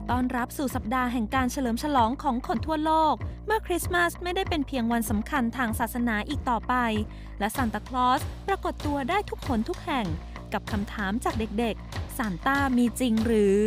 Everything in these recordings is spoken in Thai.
ต้อนรับสู่สัปดาห์แห่งการเฉลิมฉลองของคนทั่วโลกเมื่อคริสต์มาสไม่ได้เป็นเพียงวันสำคัญทางศาสนาอีกต่อไปและซานตาคลอสปรากฏตัวได้ทุกคนทุกแห่งกับคำถามจากเด็กๆซานต้ามีจริงหรือ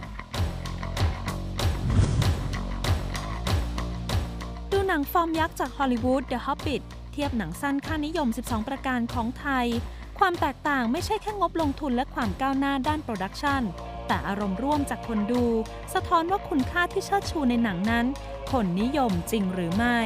ดูหนังฟอร์มยักษ์จากฮอลลีวูด The Hobbit เทียบหนังสั้นค่านิยม 12 ประการของไทยความแตกต่างไม่ใช่แค่งบลงทุนและความก้าวหน้าด้านโปรดักชันแต่อารมณ์ร่วมจากคนดูสะท้อนว่าคุณค่าที่เชิดชูในหนังนั้นคนนิยมจริงหรือไม่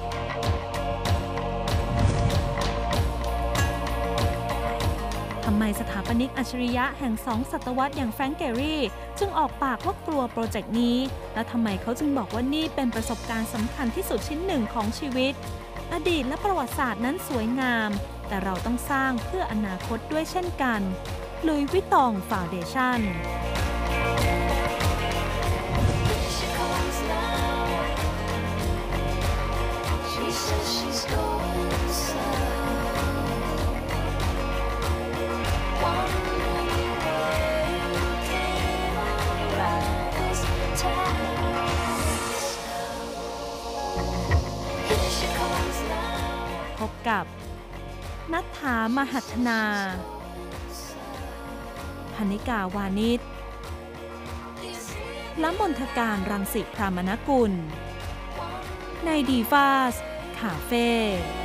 ทำไมสถาปนิกอัจฉริยะแห่ง2 ศตวรรษอย่างแฟรงค์เกรี่จึงออกปากว่ากลัวโปรเจกต์นี้และทำไมเขาจึงบอกว่านี่เป็นประสบการณ์สำคัญที่สุดชิ้นหนึ่งของชีวิตอดีตและประวัติศาสตร์นั้นสวยงามแต่เราต้องสร้างเพื่ออนาคตด้วยเช่นกันลุยส์วิตตองฟาวเดชั่นพบกับณัฐฐา มหัฒนาพนิกาวานิชและมนทการรังสิพรามนกุลในดีฟาสคาเฟ่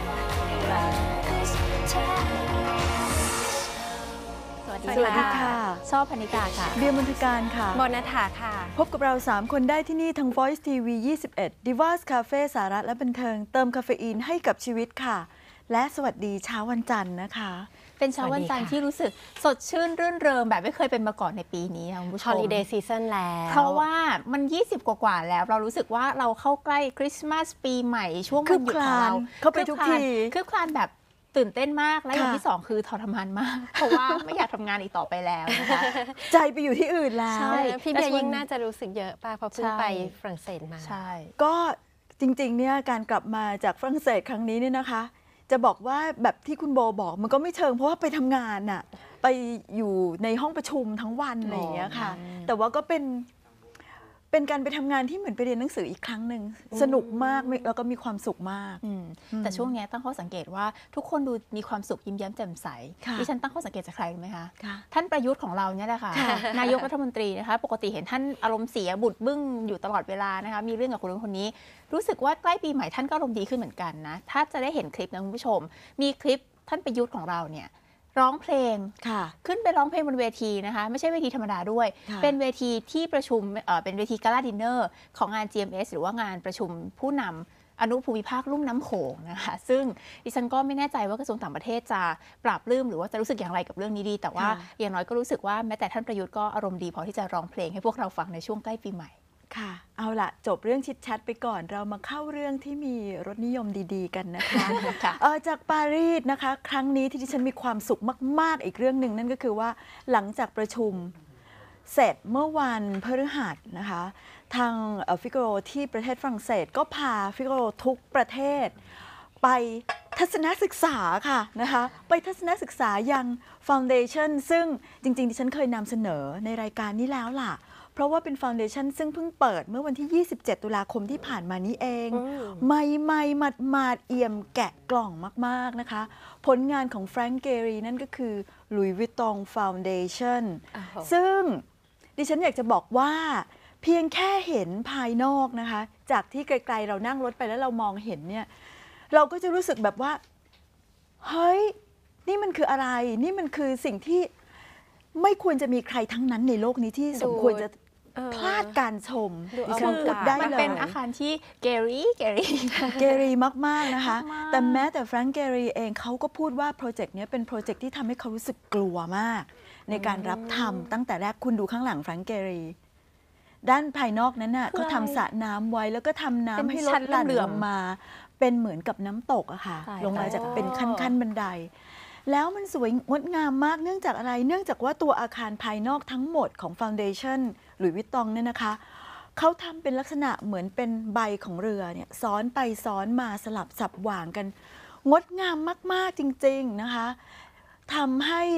สวัสดีค่ะชอบพนิกาค่ะเบียร์มนทการค่ะมนฐาค่ะพบกับเรา3คนได้ที่นี่ทาง Voice TV 21 Divas Cafe สาระและบันเทิงเติมคาเฟอีนให้กับชีวิตค่ะและสวัสดีเช้าวันจันทร์นะคะเป็นเช้าวันจันทร์ที่รู้สึกสดชื่นรื่นเริงแบบไม่เคยเป็นมาก่อนในปีนี้คุณผู้ชม Holiday Season แล้วเพราะว่ามัน20กว่าแล้วเรารู้สึกว่าเราเข้าใกล้คริสต์มาสปีใหม่ช่วงวันหยุดของเราเข้าไปทุกทีคือคลานแบบตื่นเต้นมากและอย่างที่2คือทรมานมากเพราะว่าไม่อยากทำงานอีกต่อไปแล้วนะคะใจไปอยู่ที่อื่นแล้วใช่พี่เบียร์ยิ่งน่าจะรู้สึกเยอะป่ะเพราะเพิ่งไปฝรั่งเศสมาใช่ก็จริงๆเนี่ยการกลับมาจากฝรั่งเศสครั้งนี้เนี่ยนะคะจะบอกว่าแบบที่คุณโบบอกมันก็ไม่เชิงเพราะว่าไปทำงานน่ะไปอยู่ในห้องประชุมทั้งวันอะไรอย่างเงี้ยค่ะแต่ว่าก็เป็นการไปทำงานที่เหมือนไปเรียนหนังสืออีกครั้งหนึ่งสนุกมากแล้วก็มีความสุขมากแต่ช่วงนี้ตั้งข้อสังเกตว่าทุกคนดูมีความสุขยิ้มแย้มแจ่มใสดิฉันตั้งข้อสังเกตจากใครรู้ไหมคะท่านประยุทธ์ของเราเนี่ยแหละค่ะนายกรัฐมนตรีนะคะปกติเห็นท่านอารมณ์เสียบุดบึ้งอยู่ตลอดเวลานะคะมีเรื่องกับคนนี้รู้สึกว่าใกล้ปีใหม่ท่านก็อารมณ์ดีขึ้นเหมือนกันนะถ้าจะได้เห็นคลิปนะคุณผู้ชมมีคลิปท่านประยุทธ์ของเราเนี่ยร้องเพลงขึ้นไปร้องเพลงบนเวทีนะคะไม่ใช่เวทีธรรมดาด้วยเป็นเวทีที่ประชุมเป็นเวทีกาลาดินเนอร์ของงาน GMS หรือว่างานประชุมผู้นำอนุภูมิภาคลุ่มน้ำโขงนะคะซึ่งดิฉันก็ไม่แน่ใจว่ากระทรวงต่างประเทศจะปราบปลื้มหรือว่าจะรู้สึกอย่างไรกับเรื่องนี้ดีแต่ว่าอย่างน้อยก็รู้สึกว่าแม้แต่ท่านประยุทธ์ก็อารมณ์ดีพอที่จะร้องเพลงให้พวกเราฟังในช่วงใกล้ปีใหม่ค่ะเอาล่ะจบเรื่องชิดชัดไปก่อนเรามาเข้าเรื่องที่มีรสนิยมดีๆกันนะคะ จากปารีสนะคะครั้งนี้ที่ดิฉันมีความสุขมากๆอีกเรื่องหนึ่งนั่นก็คือว่าหลังจากประชุมเสร็จเมื่อวันพฤหัสนะคะทางฟิโกโรที่ประเทศฝรั่งเศสก็พาฟิโกโรทุกประเทศไปทัศนศึกษาค่ะนะคะไปทัศนศึกษายัง Foundation ซึ่งจริงๆดิฉันเคยนำเสนอในรายการนี้แล้วล่ะเพราะว่าเป็นฟาวเดชั่นซึ่งเพิ่งเปิดเมื่อวันที่ 27 ตุลาคมที่ผ่านมานี้เองใหม่ๆหมาดๆเอี่ยมแกะกล่องมากๆนะคะผลงานของแฟรงค์เกรีนั่นก็คือ Louis Vuitton Foundation ซึ่งดิฉันอยากจะบอกว่าเพียงแค่เห็นภายนอกนะคะจากที่ไกลๆเรานั่งรถไปแล้วเรามองเห็นเนี่ยเราก็จะรู้สึกแบบว่าเฮ้ยนี่มันคืออะไรนี่มันคือสิ่งที่ไม่ควรจะมีใครทั้งนั้นในโลกนี้ที่สมควรจะพลาดการชมคือมันเป็นอาคารที่เกรีมากๆนะคะแต่แม้แต่แฟรงค์เกรีเองเขาก็พูดว่าโปรเจกต์นี้เป็นโปรเจกต์ที่ทำให้เขารู้สึกกลัวมากในการรับทำตั้งแต่แรกคุณดูข้างหลังแฟรงค์เกรีด้านภายนอกนั้นน่ะเขาทำสระน้ำไว้แล้วก็ทำน้ำให้ลดหลั่นลงมาเป็นเหมือนกับน้ำตกอะค่ะลงมาจากเป็นขั้นบันไดแล้วมันสวยงดงามมากเนื่องจากอะไรเนื่องจากว่าตัวอาคารภายนอกทั้งหมดของ Foundation หรือวิตตองเนี่ยนะคะเขาทำเป็นลักษณะเหมือนเป็นใบของเรือเนี่ยซ้อนไปซ้อนมาสลับสับหว่างกันงดงามมากๆจริงๆนะคะทำให้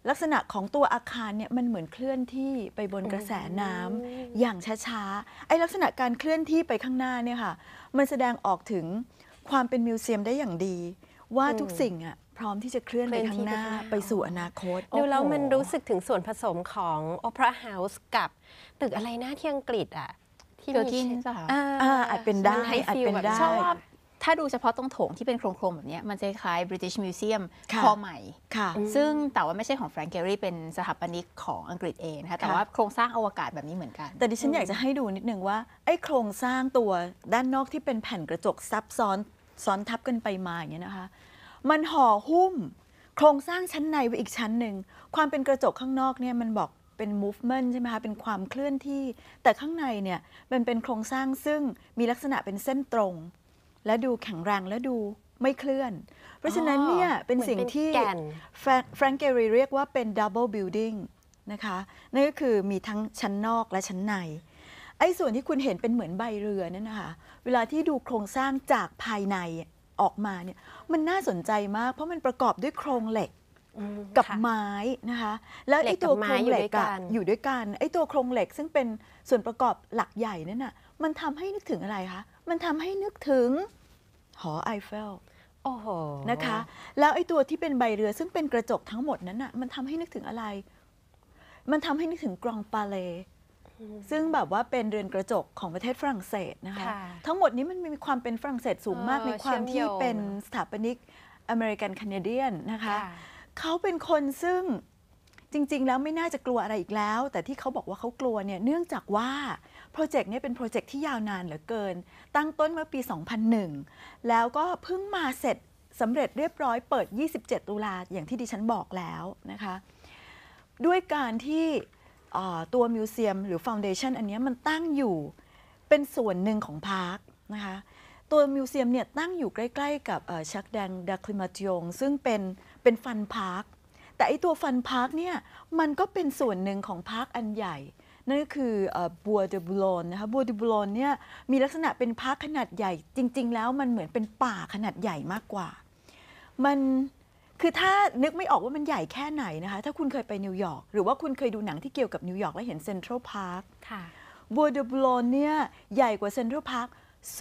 ลักษณะของตัวอาคารเนี่ยมันเหมือนเคลื่อนที่ไปบนกระแสน้ำอย่างช้าๆไอ้ลักษณะการเคลื่อนที่ไปข้างหน้าเนี่ยค่ะมันแสดงออกถึงความเป็นมิวเซียมได้อย่างดีว่าทุกสิ่งอะพร้อมที่จะเคลื่อนไปข้างหน้าไปสู่อนาคตดูแล้วมันรู้สึกถึงส่วนผสมของ Opera House กับตึกอะไรนะที่อังกฤษอ่ะที่มี 13ใช่ไหมอาจเป็นได้อาจเป็นได้ชอบว่าถ้าดูเฉพาะตรงโถงที่เป็นโครงๆแบบนี้มันจะคล้าย British Museum ค่ะคอใหม่ค่ะซึ่งแต่ว่าไม่ใช่ของแฟรงก์ เกรี่เป็นสถาปนิกของอังกฤษเองนะคะแต่ว่าโครงสร้างอวกาศแบบนี้เหมือนกันแต่ดิฉันอยากจะให้ดูนิดนึงว่าไอ้โครงสร้างตัวด้านนอกที่เป็นแผ่นกระจกซับซ้อนทับกันไปมาอย่างเงี้ยนะคะมันห่อหุ้มโครงสร้างชั้นในไว้อีกชั้นหนึ่งความเป็นกระจกข้างนอกเนี่ยมันบอกเป็น movement ใช่ไหมคะเป็นความเคลื่อนที่แต่ข้างในเนี่ยมันเป็นโครงสร้างซึ่งมีลักษณะเป็นเส้นตรงและดูแข็งแรงและดูไม่เคลื่อนเพราะฉะนั้นเนี่ยเป็นสิ่งที่แฟรงก์ เกรี่เรียกว่าเป็น double building นะคะนั่นก็คือมีทั้งชั้นนอกและชั้นในไอ้ส่วนที่คุณเห็นเป็นเหมือนใบเรือนั่นนะคะเวลาที่ดูโครงสร้างจากภายในออกมาเนี่ยมันน่าสนใจมากเพราะมันประกอบด้วยโครงเหล็กกับไม้นะคะแล้วไอ้ตัวโครงเหล็กอยู่ด้วยกันไอ้ตัวโครงเหล็กซึ่งเป็นส่วนประกอบหลักใหญ่นั่นน่ะมันทำให้นึกถึงอะไรคะมันทำให้นึกถึงหอไอเฟลโอ้โหนะคะแล้วไอ้ตัวที่เป็นใบเรือซึ่งเป็นกระจกทั้งหมดนั้นน่ะมันทำให้นึกถึงอะไรมันทำให้นึกถึงกรองปาเลซึ่งแบบว่าเป็นเรือนกระจกของประเทศฝรั่งเศสนะคะทั้งหมดนี้มันมีความเป็นฝรั่งเศสสูงมากในความที่เป็นสถาปนิกอเมริกันแคนาเดียนนะคะเขาเป็นคนซึ่งจริงๆแล้วไม่น่าจะกลัวอะไรอีกแล้วแต่ที่เขาบอกว่าเขากลัวเนี่ยเนื่องจากว่าโปรเจกต์นี้เป็นโปรเจกต์ที่ยาวนานเหลือเกินตั้งต้นเมื่อปี 2001 แล้วก็เพิ่งมาเสร็จสำเร็จเรียบร้อยเปิด 27 ตุลาอย่างที่ดิฉันบอกแล้วนะคะด้วยการที่ตัวมิวเซียมหรือฟาวเดชันอันนี้มันตั้งอยู่เป็นส่วนหนึ่งของพาร์คนะคะตัวมิวเซียมเนี่ยตั้งอยู่ใกล้ๆกับชักแดงดาคลิมาติองซึ่งเป็นฟันพาร์คแต่ไอตัวฟันพาร์คเนี่ยมันก็เป็นส่วนหนึ่งของพาร์คอันใหญ่นั่นก็คือบัวเดบูลอนนะคะบัวเดบูลอนเนี่ยมีลักษณะเป็นพาร์คขนาดใหญ่จริงๆแล้วมันเหมือนเป็นป่าขนาดใหญ่มากกว่ามันคือถ้านึกไม่ออกว่ามันใหญ่แค่ไหนนะคะถ้าคุณเคยไปนิวยอร์กหรือว่าคุณเคยดูหนังที่เกี่ยวกับนิวยอร์กแล้วเห็นเซ็นทรัลพาร์คบัวเดบูลอนเนี่ยใหญ่กว่าเซ็นทรัลพาร์ค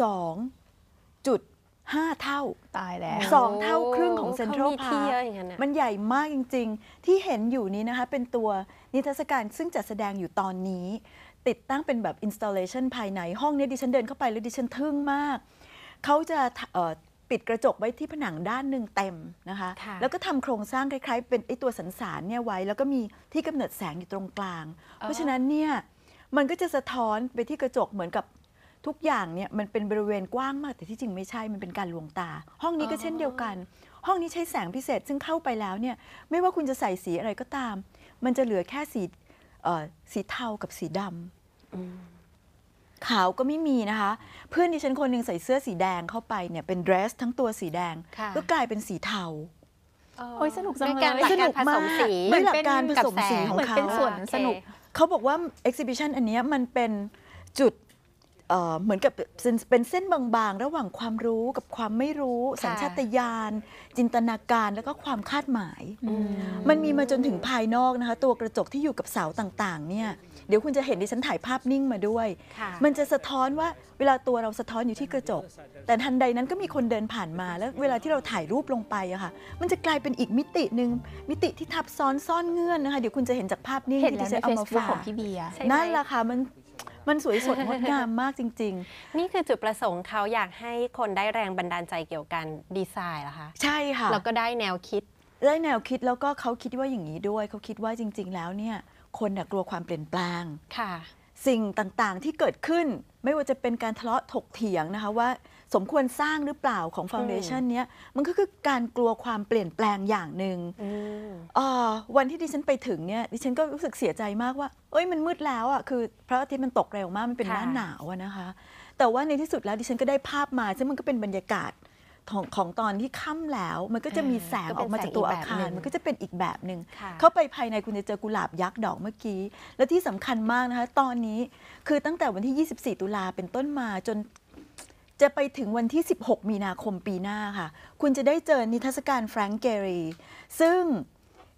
2.5 เท่าตายแล้ว 2 เท่าครึ่งของเซ็นทรัลพาร์คมันใหญ่มากจริงๆที่เห็นอยู่นี้นะคะเป็นตัวนิทรรศการซึ่งจัดแสดงอยู่ตอนนี้ติดตั้งเป็นแบบ installation ภายในห้องนี้ดิฉันเดินเข้าไปแล้วดิฉันทึ่งมากเขาจะปิดกระจกไว้ที่ผนังด้านหนึ่งเต็มนะคะแล้วก็ทำโครงสร้างคล้ายๆเป็นไอตัวสันสานเนี่ยไว้แล้วก็มีที่กำเนิดแสงอยู่ตรงกลางเพราะฉะนั้นเนี่ยมันก็จะสะท้อนไปที่กระจกเหมือนกับทุกอย่างเนี่ยมันเป็นบริเวณกว้างมากแต่ที่จริงไม่ใช่มันเป็นการลวงตาห้องนี้ก็เช่นเดียวกันห้องนี้ใช้แสงพิเศษซึ่งเข้าไปแล้วเนี่ยไม่ว่าคุณจะใส่สีอะไรก็ตามมันจะเหลือแค่สีเทากับสีดำขาวก็ไม่มีนะคะเพื่อนดิฉันคนหนึ่งใส่เสื้อสีแดงเข้าไปเนี่ยเป็นเดรสทั้งตัวสีแดงก็กลายเป็นสีเทาโอ้ยสนุกจังเลยสนุกมากด้วยหลักการผสมสีของเขาเป็นส่วนสนุกเขาบอกว่า exhibition อันนี้มันเป็นจุดเหมือนกับเป็นเส้นบางๆระหว่างความรู้กับความไม่รู้สัญชาตญาณจินตนาการแล้วก็ความคาดหมายมันมีมาจนถึงภายนอกนะคะตัวกระจกที่อยู่กับเสาต่างๆเนี่ยเดี๋ยวคุณจะเห็นดิฉันถ่ายภาพนิ่งมาด้วยมันจะสะท้อนว่าเวลาตัวเราสะท้อนอยู่ที่กระจกแต่ทันใดนั้นก็มีคนเดินผ่านมาแล้วเวลาที่เราถ่ายรูปลงไปอะค่ะมันจะกลายเป็นอีกมิติหนึ่งมิติที่ทับซ้อนซ่อนเงื่อนนะคะเดี๋ยวคุณจะเห็นจากภาพนิ่งที่ดิฉันเอามาฝากของพี่เบียร์นั่นแหละค่ะมันสวยสดงดงามมากจริงๆนี่คือจุดประสงค์เขาอยากให้คนได้แรงบันดาลใจเกี่ยวกับดีไซน์เหรอคะใช่ค่ะแล้วก็ได้แนวคิดแล้วก็เขาคิดว่าอย่างนี้ด้วยเขาคิดว่าจริงๆแล้วเนี่ยคนกลัวความเปลี่ยนแปลงค่ะสิ่งต่างๆที่เกิดขึ้นไม่ว่าจะเป็นการทะเลาะถกเถียงนะคะว่าสมควรสร้างหรือเปล่าของฟาวเดชันเนี้ยมันก็คือการกลัวความเปลี่ยนแปลงอย่างหนึ่งวันที่ดิฉันไปถึงเนี่ยดิฉันก็รู้สึกเสียใจมากว่ามันมืดแล้วอ่ะคือพระอาทิตย์มันตกเร็วมากมันเป็นหน้าหนาวนะคะแต่ว่าในที่สุดแล้วดิฉันก็ได้ภาพมาซึ่งมันก็เป็นบรรยากาศของตอนที่ค่ำแล้วมันก็จะมีแสงออกมาจากตัวอาคารมันก็จะเป็นอีกแบบหนึ่งเข้าไปภายในคุณจะเจอกุหลาบยักษ์ดอกเมื่อกี้และที่สำคัญมากนะคะตอนนี้คือตั้งแต่วันที่24 ตุลาเป็นต้นมาจนจะไปถึงวันที่16 มีนาคมปีหน้าค่ะคุณจะได้เจอนิทรรศการแฟรงก์ เกรีซึ่ง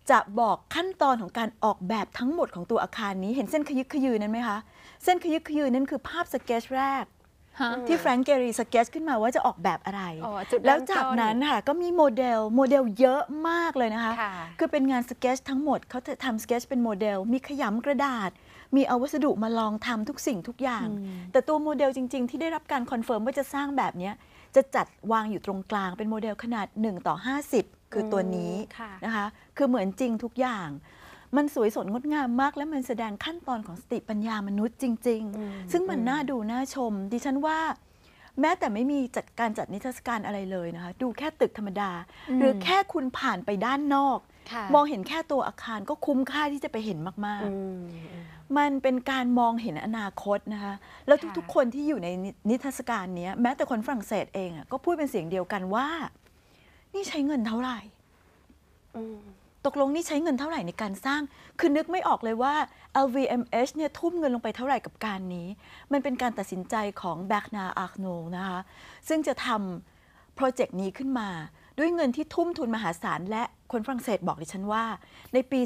จะบอกขั้นตอนของการออกแบบทั้งหมดของตัวอาคารนี้เห็นเส้นขยึกขยือนั้นไหมคะเส้นขยึกขยือนั้นคือภาพสเกจแรกที่แฟรงก์เกรีสเกจขึ้นมาว่าจะออกแบบอะไรแล้วจากนั้นค่ะก็มีโมเดลเยอะมากเลยนะคะคือเป็นงานสเกจทั้งหมดเขาจะทำสเกจเป็นโมเดลมีขยำกระดาษมีเอาวัสดุมาลองทำทุกสิ่งทุกอย่างแต่ตัวโมเดลจริงๆที่ได้รับการคอนเฟิร์มว่าจะสร้างแบบนี้จะจัดวางอยู่ตรงกลางเป็นโมเดลขนาด1:50คือตัวนี้นะคะคือเหมือนจริงทุกอย่างมันสวยสดงดงามมากและมันแสดงขั้นตอนของสติปัญญามนุษย์จริงๆซึ่งมันน่าดูน่าชมดิฉันว่าแม้แต่ไม่มีการจัดนิทรรศการอะไรเลยนะคะดูแค่ตึกธรรมดาหรือแค่คุณผ่านไปด้านนอกมองเห็นแค่ตัวอาคารก็คุ้มค่าที่จะไปเห็นมากๆมันเป็นการมองเห็นอนาคตนะคะแล้วทุกๆคนที่อยู่ในนิทรรศการนี้แม้แต่คนฝรั่งเศสเองก็พูดเป็นเสียงเดียวกันว่านี่ใช้เงินเท่าไหร่ตกลงนี่ใช้เงินเท่าไหร่ในการสร้างคือนึกไม่ออกเลยว่า LVMH เนี่ยทุ่มเงินลงไปเท่าไหร่กับการนี้มันเป็นการตัดสินใจของแบกนาอาร์โนนะคะซึ่งจะทำโปรเจกต์นี้ขึ้นมาด้วยเงินที่ทุ่มทุนมหาศาลและคนฝรั่งเศสบอกดิฉันว่าในปี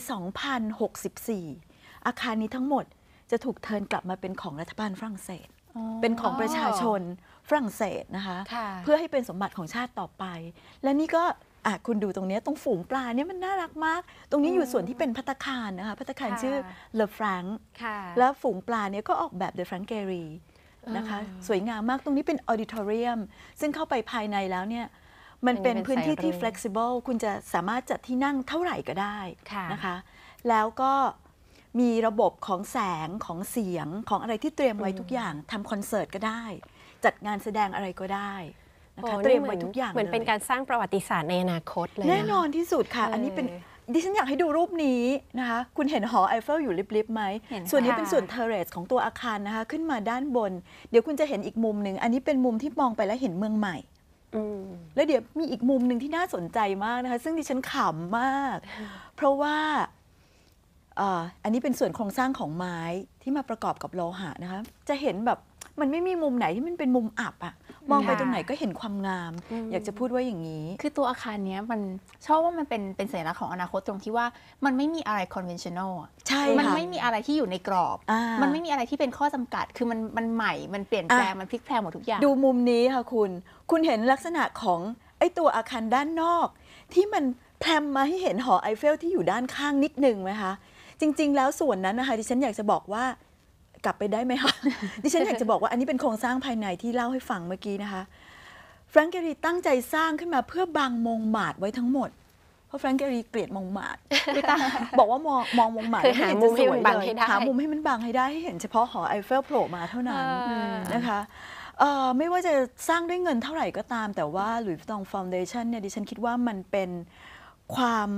2064 อาคารนี้ทั้งหมดจะถูกเทิร์นกลับมาเป็นของรัฐบาลฝรั่งเศสเป็นของประชาชนฝรั่งเศสนะคะเพื่อให้เป็นสมบัติของชาติต่อไปและนี่ก็คุณดูตรงนี้ตรงฝูงปลาเนี่ยมันน่ารักมากตรงนี้อยู่ส่วนที่เป็นภัตตาคารนะคะภัตตาคารชื่อเลอฟรังก์แล้วฝูงปลาเนี่ยก็ออกแบบโดยแฟรงก์เกรีนะคะสวยงามมากตรงนี้เป็นออดิทอเรียมซึ่งเข้าไปภายในแล้วเนี่ยมันเป็นพื้นที่ที่ flexible คุณจะสามารถจัดที่นั่งเท่าไหร่ก็ได้นะคะแล้วก็มีระบบของแสงของเสียงของอะไรที่เตรียมไว้ทุกอย่างทำคอนเสิร์ตก็ได้จัดงานแสดงอะไรก็ได้เตรียมไว้ทุกอย่างเหมือนเป็นการสร้างประวัติศาสตร์ในอนาคตเลยแน่นอนที่สุดค่ะอันนี้เป็นดิฉันอยากให้ดูรูปนี้นะคะคุณเห็นหอไอเฟลอยู่ลิบๆไหมส่วนนี้เป็นส่วนเทเรสของตัวอาคารนะคะขึ้นมาด้านบนเดี๋ยวคุณจะเห็นอีกมุมหนึ่งอันนี้เป็นมุมที่มองไปแล้วเห็นเมืองใหม่แล้วเดี๋ยวมีอีกมุมหนึ่งที่น่าสนใจมากนะคะซึ่งดิฉันขำมากเพราะว่าอันนี้เป็นส่วนโครงสร้างของไม้ที่มาประกอบกับโลหะนะคะจะเห็นแบบมันไม่มีมุมไหนที่มันเป็นมุมอับอะมองไปตรงไหนก็เห็นความงามอยากจะพูดว่าอย่างนี้คือตัวอาคารนี้มันชอบว่ามันเป็นสัญลักษณ์ของอนาคตตรงที่ว่ามันไม่มีอะไร conventional ใช่มันไม่มีอะไรที่อยู่ในกรอบมันไม่มีอะไรที่เป็นข้อจำกัดคือมันใหม่มันเปลี่ยนแปลงมันพลิกแพลงหมดทุกอย่างดูมุมนี้ค่ะคุณเห็นลักษณะของไอ้ตัวอาคารด้านนอกที่มันแพรมมาให้เห็นหอไอเฟลที่อยู่ด้านข้างนิดนึงไหมคะจริงๆแล้วส่วนนั้นนะคะดิฉันอยากจะบอกว่ากลับไปได้ไหมคะดิฉันอยากจะบอกว่าอันนี้เป็นโครงสร้างภายในที่เล่าให้ฟังเมื่อกี้นะคะแฟรงก์เกรีตั้งใจสร้างขึ้นมาเพื่อบังมงหมาดไว้ทั้งหมดเพราะแฟรงก์เกรีเกลียดมงหมาดบอกว่ามองมงหมาดหามุมให้มันบังให้ได้หามุมให้มันบังให้ได้ให้เห็นเฉพาะหอไอเฟลโผล่มาเท่านั้นนะคะไม่ว่าจะสร้างด้วยเงินเท่าไหร่ก็ตามแต่ว่าหลุยส์วิตตองฟาวเดชั่นเนี่ยดิฉันคิดว่ามันเป็นความ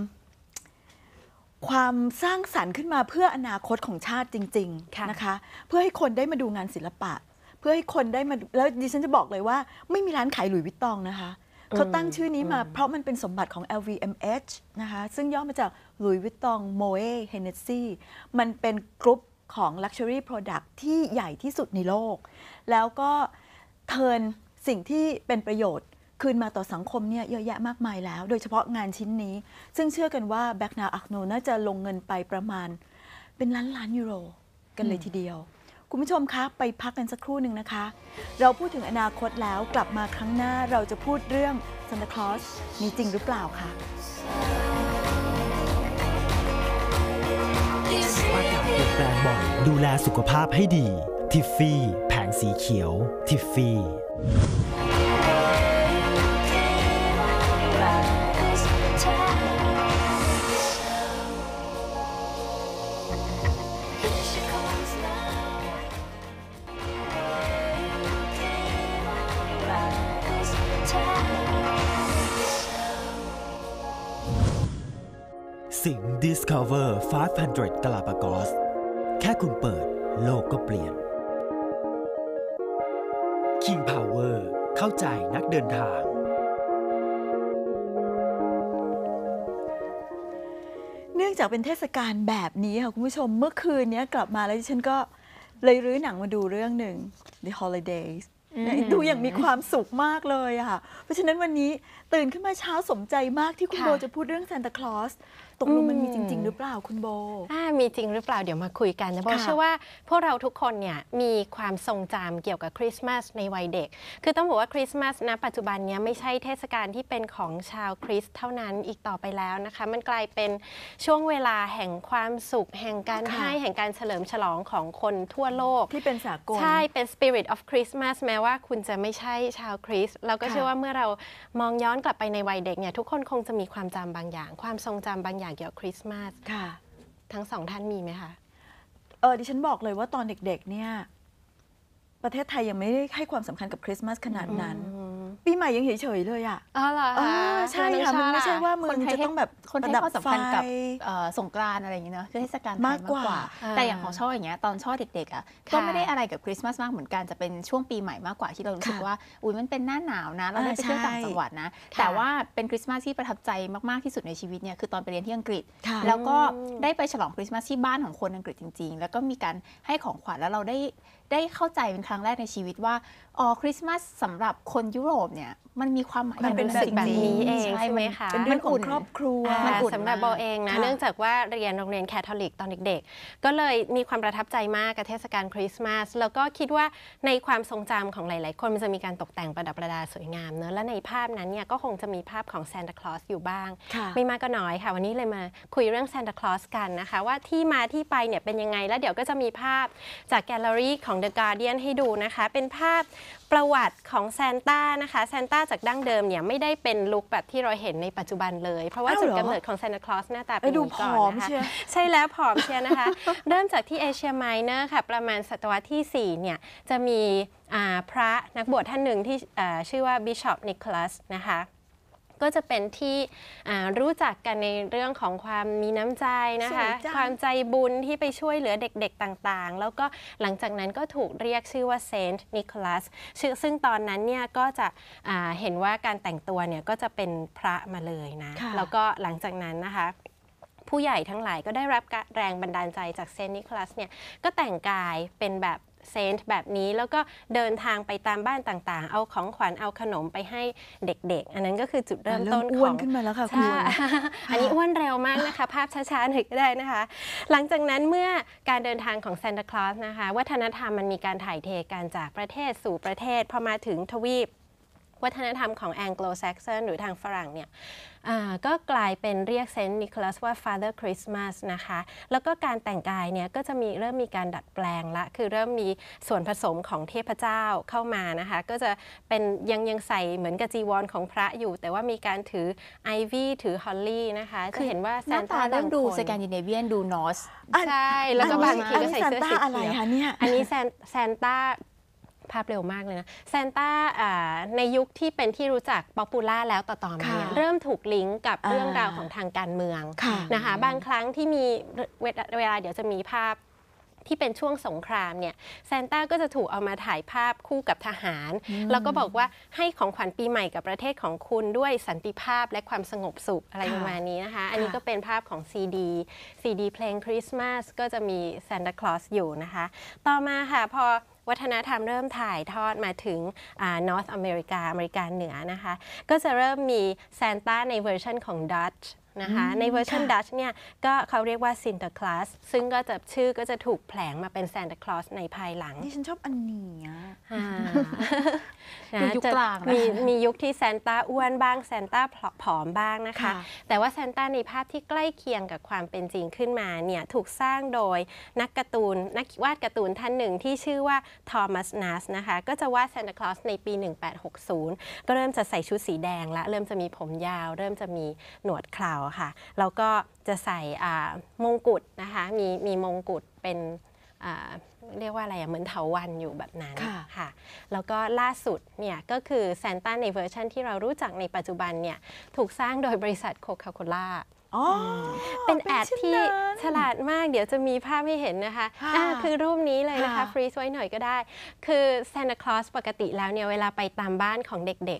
สร้างสรรค์ขึ้นมาเพื่ออนาคตของชาติจริงๆนะคะเพื่อให้คนได้มาดูงานศิลปะเพื่อให้คนได้มาแล้วดิฉันจะบอกเลยว่าไม่มีร้านขายหลุยส์วิตตองนะคะเขาตั้งชื่อนี้มาเพราะมันเป็นสมบัติของ LVMH นะคะซึ่งย่อมาจากหลุยส์วิตตองโมเอเฮเนสซี่มันเป็นกรุ๊ปของ Luxury Product ที่ใหญ่ที่สุดในโลกแล้วก็เทิร์นสิ่งที่เป็นประโยชน์คืนมาต่อสังคมเนี่ยเยอะแยะมากมายแล้วโดยเฉพาะงานชิ้นนี้ซึ่งเชื่อกันว่าแบกนาอาร์โนน่าจะลงเงินไปประมาณเป็นล้านยูโรกันเลยทีเดียวคุณผู้ชมคะไปพักกันสักครู่หนึ่งนะคะเราพูดถึงอนาคตแล้วกลับมาครั้งหน้าเราจะพูดเรื่องซานตาคลอสมีจริงหรือเปล่าคะอากาศเปลี่ยนแปลงบ่อยดูแลสุขภาพให้ดีทิฟฟี่แผงสีเขียวทิฟฟี่สิง Discover 500 Galapagos แค่คุณเปิดโลกก็เปลี่ยน King Power เข้าใจนักเดินทางเนื่องจากเป็นเทศกาลแบบนี้ค่ะคุณผู้ชมเมื่อคืนนี้กลับมาแล้วดิฉันก็เลยรื้อหนังมาดูเรื่องหนึ่ง The Holidays ดูอย่างมีความสุขมากเลยค่ะเพราะฉะนั้นวันนี้ตื่นขึ้นมาเช้าสมใจมากที่คุณโบจะพูดเรื่องซานตาคลอสตกลงมันมีจริงๆหรือเปล่าคุณโบมีจริงหรือเปล่าเดี๋ยวมาคุยกันนะโบเชื่อว่าพวกเราทุกคนเนี่ยมีความทรงจำเกี่ยวกับคริสต์มาสในวัยเด็กคือต้องบอกว่าคริสต์มาสณปัจจุบันเนี้ยไม่ใช่เทศกาลที่เป็นของชาวคริสต์เท่านั้นอีกต่อไปแล้วนะคะมันกลายเป็นช่วงเวลาแห่งความสุขแห่งการให้แห่งการเฉลิมฉลองของคนทั่วโลกที่เป็นสากลใช่เป็น Spirit of Christmas แม้ว่าคุณจะไม่ใช่ชาวคริสต์เราก็เชื่อว่าเมื่อเรามองย้อนกลับไปในวัยเด็กเนี่ยทุกคนคงจะมีความจำบางอย่างความทรงจำบางอย่างเกี่ยวกับคริสต์มาสทั้งสองท่านมีไหมคะดิฉันบอกเลยว่าตอนเด็กๆเนี่ยประเทศไทยยังไม่ได้ให้ความสำคัญกับคริสต์มาสขนาดนั้นปีใหม่ยังเฉยๆเลยอ่ะเหรอใช่ค่ะมันไม่ใช่ว่าเมืองจะต้องแบบคนให้ความสำคัญกับสงกรานต์อะไรอย่างเงี้ยเนาะคือเทศกาลมากกว่าแต่อย่างของช่ออย่างเงี้ยตอนช่อเด็กๆอ่ะก็ไม่ได้อะไรกับคริสต์มาสมากเหมือนกันจะเป็นช่วงปีใหม่มากกว่าที่เรารู้สึกว่าอุ้ยมันเป็นหน้าหนาวนะเราได้ไปเที่ยวต่างจังหวัดนะแต่ว่าเป็นคริสต์มาสที่ประทับใจมากๆที่สุดในชีวิตเนี่ยคือตอนไปเรียนที่อังกฤษแล้วก็ได้ไปฉลองคริสต์มาสที่บ้านของคนอังกฤษจริงๆแล้วก็มีการให้ของขวัญแล้วเราได้เข้าใจเป็นครั้งแรกในชีวิตว่าคริสต์มาสสำหรับคนยุโรปเนี่ยมันมีความหมายมันเป็นแบบนี้เองใช่ไหมคะเป็นเรื่องของครอบครัวสำหรับโบเองนะเนื่องจากว่าเรียนโรงเรียนแคทอลิกตอนเด็กๆก็เลยมีความประทับใจมากกับเทศกาลคริสต์มาสแล้วก็คิดว่าในความทรงจำของหลายๆคนมันจะมีการตกแต่งประดับประดาสวยงามเนอะและในภาพนั้นเนี่ยก็คงจะมีภาพของซานตาคลอสอยู่บ้างไม่มากก็น้อยค่ะวันนี้เลยมาคุยเรื่องซานตาคลอสกันนะคะว่าที่มาที่ไปเนี่ยเป็นยังไงแล้วเดี๋ยวก็จะมีภาพจากแกลเลอรี่ของ The Guardian ให้ดูนะคะเป็นภาพประวัติของซานต้านะคะซานต้าจากดั้งเดิมเนี่ยไม่ได้เป็นลุคแบบที่เราเห็นในปัจจุบันเลยเพราะว่าจุดกำเนิดของซานตาคลอสหน้าตาเป็นอย่างนี้ก่อนนะคะใช่แล้วผอมเชียนะคะ เริ่มจากที่เอเชียไมเนอร์ค่ะประมาณศตวรรษที่4เนี่ยจะมีพระนักบวชท่านหนึ่งที่ชื่อว่าบิชอปนิโคลัสนะคะก็จะเป็นที่รู้จักกันในเรื่องของความมีน้ำใจนะคะความใจบุญที่ไปช่วยเหลือเด็กๆต่างๆแล้วก็หลังจากนั้นก็ถูกเรียกชื่อว่าเซนต์นิโคลัสซึ่งตอนนั้นเนี่ยก็จะเห็นว่าการแต่งตัวเนี่ยก็จะเป็นพระมาเลยนะแล้วก็หลังจากนั้นนะคะผู้ใหญ่ทั้งหลายก็ได้รับแรงบันดาลใจจากเซนต์นิโคลัสเนี่ยก็แต่งกายเป็นแบบเซนต์แบบนี้แล้วก็เดินทางไปตามบ้านต่างๆเอาของขวัญเอาขนมไปให้เด็กๆอันนั้นก็คือจุดเริ่มต้นของขึ้นมาแล้วค่ะคุณอันนี้อ้วนเร็วมากนะคะภาพช้าๆหน่อยก็ได้นะคะหลังจากนั้นเมื่อการเดินทางของซานตาคลอสนะคะวัฒนธรรมมันมีการถ่ายเทกันจากประเทศสู่ประเทศพอมาถึงทวีปวัฒนธรรมของแองโกลแซกซอนหรือทางฝรั่งเนี่ยก็กลายเป็นเรียกเซนต์นิโคลัสว่า Father Christmas นะคะแล้วก็การแต่งกายเนี่ยก็จะเริ่มมีการดัดแปลงละคือเริ่มมีส่วนผสมของเทพเจ้าเข้ามานะคะก็จะเป็นยังใส่เหมือนกับจีวรของพระอยู่แต่ว่ามีการถือไอวี่ถือฮอลลี่นะคะจะเห็นว่าซานต้าเริ่มดูสแกนดิเนเวียนดูนอร์สใช่แล้วก็บางทีก็ใส่เสื้อสีเขียวอันนี้ซานต้าภาพเร็วมากเลยนะซานต้าในยุคที่เป็นที่รู้จักป๊อปปูล่าแล้วต่อมาเนี่ยเริ่มถูกลิงก์กับเรื่องราวของทางการเมืองนะคะบางครั้งที่มีเวลาเดี๋ยวจะมีภาพที่เป็นช่วงสงครามเนี่ยซานต้าก็จะถูกเอามาถ่ายภาพคู่กับทหารแล้วก็บอกว่าให้ของขวัญปีใหม่กับประเทศของคุณด้วยสันติภาพและความสงบสุขอะไรประมาณนี้นะคะอันนี้ก็เป็นภาพของซีดีเพลงคริสต์มาสก็จะมีซานตาคลอสอยู่นะคะต่อมาค่ะพอวัฒนธรรมเริ่มถ่ายทอดมาถึงNorth America อเมริกาเหนือนะคะก็จะเริ่มมีซานต้าในเวอร์ชันของ Dutch นะคะในเวอร์ชัน Dutch เนี่ยก็เขาเรียกว่า Sinterklaas ซึ่งก็จะชื่อก็จะถูกแผลงมาเป็น Santa Claus ในภายหลังนี่ฉันชอบอันนี้ยุคกลางมียุคที่ซานต้าอ้วนบ้างซานต้าผอมบ้างนะคะแต่ว่าซานต้าในภาพที่ใกล้เคียงกับความเป็นจริงขึ้นมาเนี่ยถูกสร้างโดยนักวาดการ์ตูนท่านหนึ่งที่ชื่อว่าทอมัสนัสนะคะก็จะวาดซานตาคลอสในปี 1860 ก็เริ่มจะใส่ชุดสีแดงละเริ่มจะมีผมยาวเริ่มจะมีหนวดเคราค่ะแล้วก็จะใส่มงกุฎนะคะมีมงกุฎเป็นเรียกว่าอะไรเหมือนเถาวัลย์อยู่แบบนั้นค่ะแล้วก็ล่าสุดเนี่ยก็คือซานต้าในเวอร์ชันที่เรารู้จักในปัจจุบันเนี่ยถูกสร้างโดยบริษัทโคคาโคล่าเป็นแอดที่ฉลาดมากเดี๋ยวจะมีภาพให้เห็นนะคะคือรูปนี้เลยนะคะฟรีซไว้หน่อยก็ได้คือซานตาคลอสปกติแล้วเนี่ยเวลาไปตามบ้านของเด็ก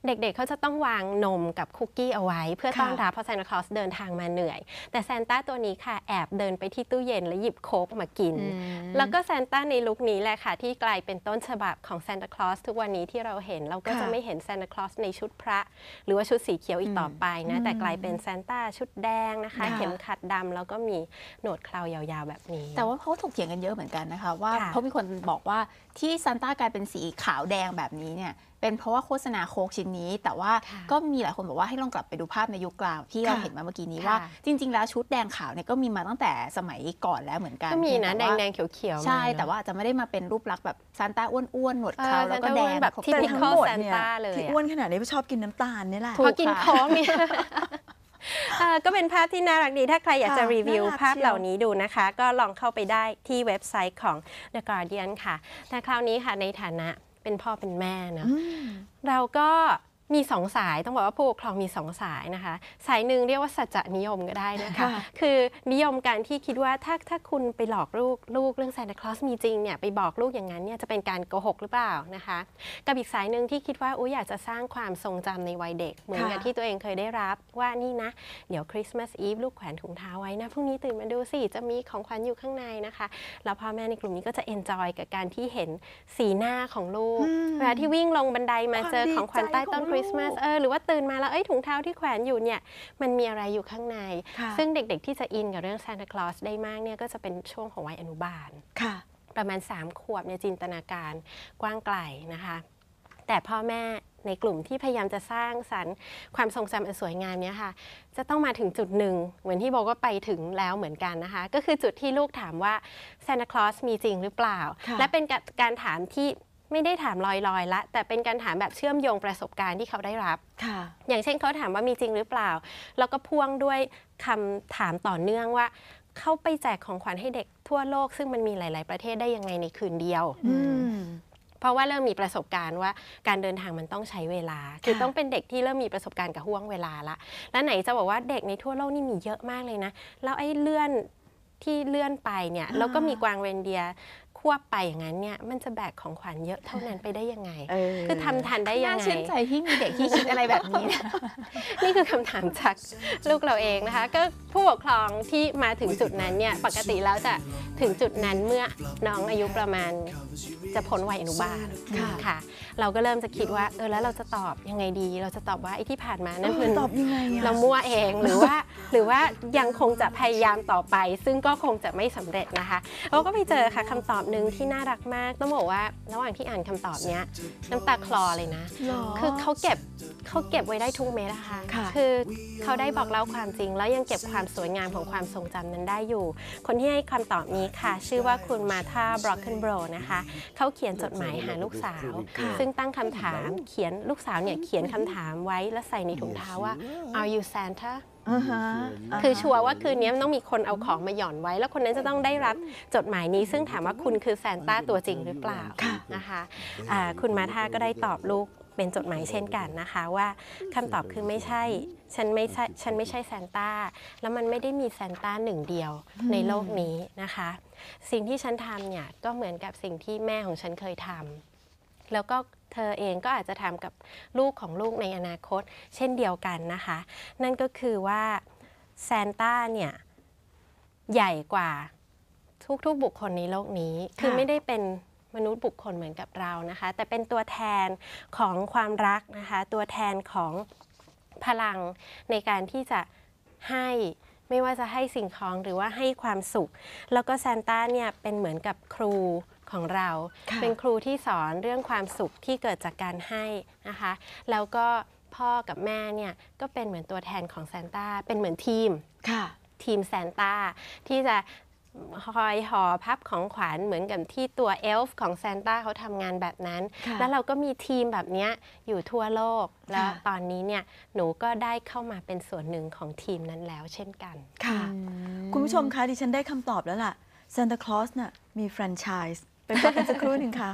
เด็กๆเขาจะต้องวางนมกับคุกกี้เอาไว้เพื่อต้อนรับเพราะซานตาคลอสเดินทางมาเหนื่อยแต่ซานต้าตัวนี้ค่ะแอบเดินไปที่ตู้เย็นแล้วหยิบโค้กมากินแล้วก็ซานต้าในลุคนี้แหละค่ะที่กลายเป็นต้นฉบับของซานตาคลอสทุกวันนี้ที่เราเห็นเราก็จะไม่เห็นซานตาคลอสในชุดพระหรือว่าชุดสีเขียวอีกต่อไปนะแต่กลายเป็นซานต้าชุดแดงนะคะเข็มขัดดำแล้วก็มีหนวดเครายาวๆแบบนี้แต่ว่าเขาถกเถียงกันเยอะเหมือนกันนะคะว่าเพราะมีคนบอกว่าที่ซานต้ากลายเป็นสีขาวแดงแบบนี้เนี่ยเป็นเพราะว่าโฆษณาโค้กชิ้นนี้แต่ว่าก็มีหลายคนบอกว่าให้ลองกลับไปดูภาพในยุคกลางที่เราเห็นมาเมื่อกี้นี้ว่าจริงๆแล้วชุดแดงขาวเนี่ยก็มีมาตั้งแต่สมัยก่อนแล้วเหมือนกันก็มีนะแดงๆเขียวๆใช่แต่ว่าจะไม่ได้มาเป็นรูปลักษณ์แบบซานต้าอ้วนๆหนวดเคราแล้วก็แดงแบบที่พิคอลซานต้าเลยที่อ้วนขนาดนี้ชอบกินน้ำตาลนี่แหละพอกินโค้กเนี่ยก็เป็นภาพที่น่ารักดีถ้าใครอยากจะรีวิวภาพเหล่านี้ดูนะคะก็ลองเข้าไปได้ที่เว็บไซต์ของ The Guardian ค่ะแต่คราวนี้ค่ะในฐานะเป็นพ่อเป็นแม่เนาะเราก็มีสองสายต้องบอกว่าผู้ปกครองมีสองสายนะคะสายหนึ่งเรียกว่าสัจจนิยมก็ได้นะคะคือนิยมการที่คิดว่าถ้าคุณไปหลอกลูกเรื่องซานตาคลอสมีจริงเนี่ยไปบอกลูกอย่างนั้นเนี่ยจะเป็นการโกหกหรือเปล่านะคะกับอีกสายหนึ่งที่คิดว่าอยากจะสร้างความทรงจำในวัยเด็กเหมือนกับที่ตัวเองเคยได้รับว่านี่นะเดี๋ยวคริสต์มาสอีฟลูกแขวนถุงเท้าไว้นะพรุ่งนี้ตื่นมาดูสิจะมีของขวัญอยู่ข้างในนะคะแล้วพ่อแม่ในกลุ่มนี้ก็จะเอนจอยกับการที่เห็นสีหน้าของลูกเวลาที่วิ่งลงบันไดมาเจอของขวัญใต้ต้นคริสต์มาสหรือว่าตื่นมาแล้วถุงเท้าที่แขวนอยู่เนี่ยมันมีอะไรอยู่ข้างในซึ่งเด็กๆที่จะอินกับเรื่องซานตาคลอสได้มากเนี่ยก็จะเป็นช่วงของวัยอนุบาลประมาณ3 ขวบเนี่ยจินตนาการกว้างไกลนะคะแต่พ่อแม่ในกลุ่มที่พยายามจะสร้างสรรค์ความทรงจำอันสวยงามนี้ค่ะจะต้องมาถึงจุดหนึ่งเหมือนที่บอกว่าไปถึงแล้วเหมือนกันนะคะก็คือจุดที่ลูกถามว่าซานตาคลอสมีจริงหรือเปล่าและเป็นการถามที่ไม่ได้ถามลอยๆละแต่เป็นการถามแบบเชื่อมโยงประสบการณ์ที่เขาได้รับอย่างเช่นเขาถามว่ามีจริงหรือเปล่าแล้วก็พ่วงด้วยคำถามต่อเนื่องว่าเขาไปแจกของขวัญให้เด็กทั่วโลกซึ่งมันมีหลายๆประเทศได้ยังไงในคืนเดียวเพราะว่าเริ่มมีประสบการณ์ว่าการเดินทางมันต้องใช้เวลาคือต้องเป็นเด็กที่เริ่มมีประสบการณ์กับห่วงเวลาละแล้วไหนจะบอกว่าเด็กในทั่วโลกนี่มีเยอะมากเลยนะแล้วไอ้เลื่อนไปเนี่ยแล้วก็มีกวางเรนเดียร์ควบไปอย่างนั้นเนี่ยมันจะแบกของขวัญเยอะเท่านั้นไปได้ยังไงคือทำทันได้ยังไงน่าชื่นใจที่มีเด็กที่คิดอะไรแบบนี้นี่คือคำถามจากลูกเราเองนะคะก็ผู้ปกครองที่มาถึงจุดนั้นเนี่ยปกติแล้วจะถึงจุดนั้นเมื่อน้องอายุประมาณจะพ้นวัยอนุบาลค่ะเราก็เริ่มจะคิดว่าแล้วเราจะตอบยังไงดีเราจะตอบว่าไอ้ที่ผ่านมานั่นคือเรามั่วเองหรือว่ายังคงจะพยายามต่อไปซึ่งก็คงจะไม่สำเร็จนะคะเราก็ไปเจอค่ะคำตอบหนึ่งที่น่ารักมากต้องบอกว่าระหว่างที่อ่านคำตอบเนี้ยน้ำตาคลอเลยนะคือเขาเก็บไว้ได้ทุกเม็ดนะคะคือเขาได้บอกเล่าความจริงแล้วยังเก็บความสวยงามของความทรงจำนั้นได้อยู่คนที่ให้คำตอบนี้ค่ะชื่อว่าคุณมาธาบรอกเคนโบรนะคะเขาเขียนจดหมายหาลูกสาวซึ่งตั้งคำถามลูกสาวเนี่ยเขียนคำถามไว้แล้วใส่ในถุงเท้าว่า Are you Santaคือชัวร์ว่าคืนนี้ต้องมีคนเอาของมาหย่อนไว้แล้วคนนั้นจะต้องได้รับจดหมายนี้ซึ่งถามว่าคุณคือซานต้าตัวจริงหรือเปล่านะคะคุณมาธาก็ได้ตอบลูกเป็นจดหมายเช่นกันนะคะว่าคำตอบคือไม่ใช่ฉันไม่ใช่ซานต้าแล้วมันไม่ได้มีซานต้าหนึ่งเดียวในโลกนี้นะคะสิ่งที่ฉันทำเนี่ยก็เหมือนกับสิ่งที่แม่ของฉันเคยทำแล้วก็เธอเองก็อาจจะทำกับลูกของลูกในอนาคตเช่นเดียวกันนะคะนั่นก็คือว่าซานต้าเนี่ยใหญ่กว่าทุกบุคคลในโลกนี้คือไม่ได้เป็นมนุษย์บุคคลเหมือนกับเรานะคะแต่เป็นตัวแทนของความรักนะคะตัวแทนของพลังในการที่จะให้ไม่ว่าจะให้สิ่งของหรือว่าให้ความสุขแล้วก็ซานต้าเนี่ยเป็นเหมือนกับครูของเราเป็นครูที่สอนเรื่องความสุขที่เกิดจากการให้นะคะแล้วก็พ่อกับแม่เนี่ยก็เป็นเหมือนตัวแทนของซานต้าเป็นเหมือนทีมซานต้าที่จะคอยห่อพับของขวัญเหมือนกับที่ตัวเอลฟ์ของซานต้าเขาทำงานแบบนั้นแล้วเราก็มีทีมแบบนี้อยู่ทั่วโลกแล้วตอนนี้เนี่ยหนูก็ได้เข้ามาเป็นส่วนหนึ่งของทีมนั้นแล้วเช่นกันค่ะคุณผู้ชมคะดิฉันได้คำตอบแล้วล่ะซานตาคลอสน่ะมีแฟรนไชส์ไปฟังกันสักครู่หนึ่งค่ะ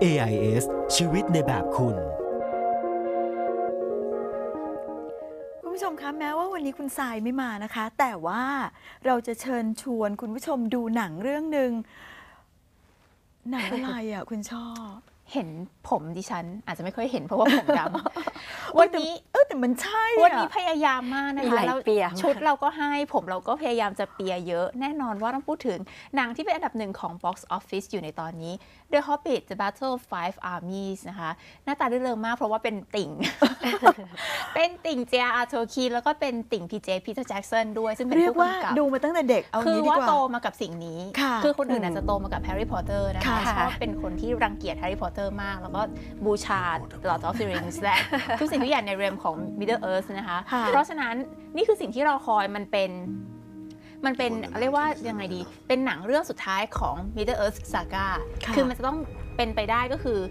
AIS ชีวิตในแบบคุณคุณผู้ชมคะแม้ว่าวันนี้คุณทรายไม่มานะคะ แต่ว่าเราจะเชิญชวนคุณผู้ชมดูหนังเรื่องหนึ่งหนังอะไรอ่ะคุณช่อเห็นผมดิฉันอาจจะไม่ค่อยเห็นเพราะว่าผมดำ วันนี้แต่มันใช่วันนี้พยายามมากนะมีหคะลายแล้วเปียชุดเราก็ให้ผมเราก็พยายามจะเปียเยอะแน่นอนว่าต้องพูดถึงหนังที่เป็นอันดับหนึ่งของ Box Office อยู่ในตอนนี้ The Hobbit The Battle of Five Armies นะคะหน้าตารื่นเริงมากเพราะว่าเป็นติ่ง เป็นติ่ง J.R.R. Tolkien แล้วก็เป็นติ่ง P.J. Peter Jackson ด้วยซึ่งเป็นเรียกผู้ว่ากำกับดูมาตั้งแต่เด็กเอาคืองี้ดีว่ากว่าโตมากับสิ่งนี้ค่ะคือคนอื่นอาจจะโตมากับแฮร์รี่พอตเตอร์นะคะค่ะชอบเป็นคนที่รังเกียจแฮร์รี่พอตเตอร์มาก แล้วก็บูชา Lord of the Rings และ ทุกสิ่งทุกอย่างในเรมของ Middle Earth นะคะค่ะเพราะฉะนั้นนี่คือสิ่งที่เราคอยมันเป็นเรียกว่ายังไงดี เป็นหนังเรื่องสุดท้ายของ Middle Earth Saga ค่ะคือมันจะต้องเป็นไปได้ก็คือ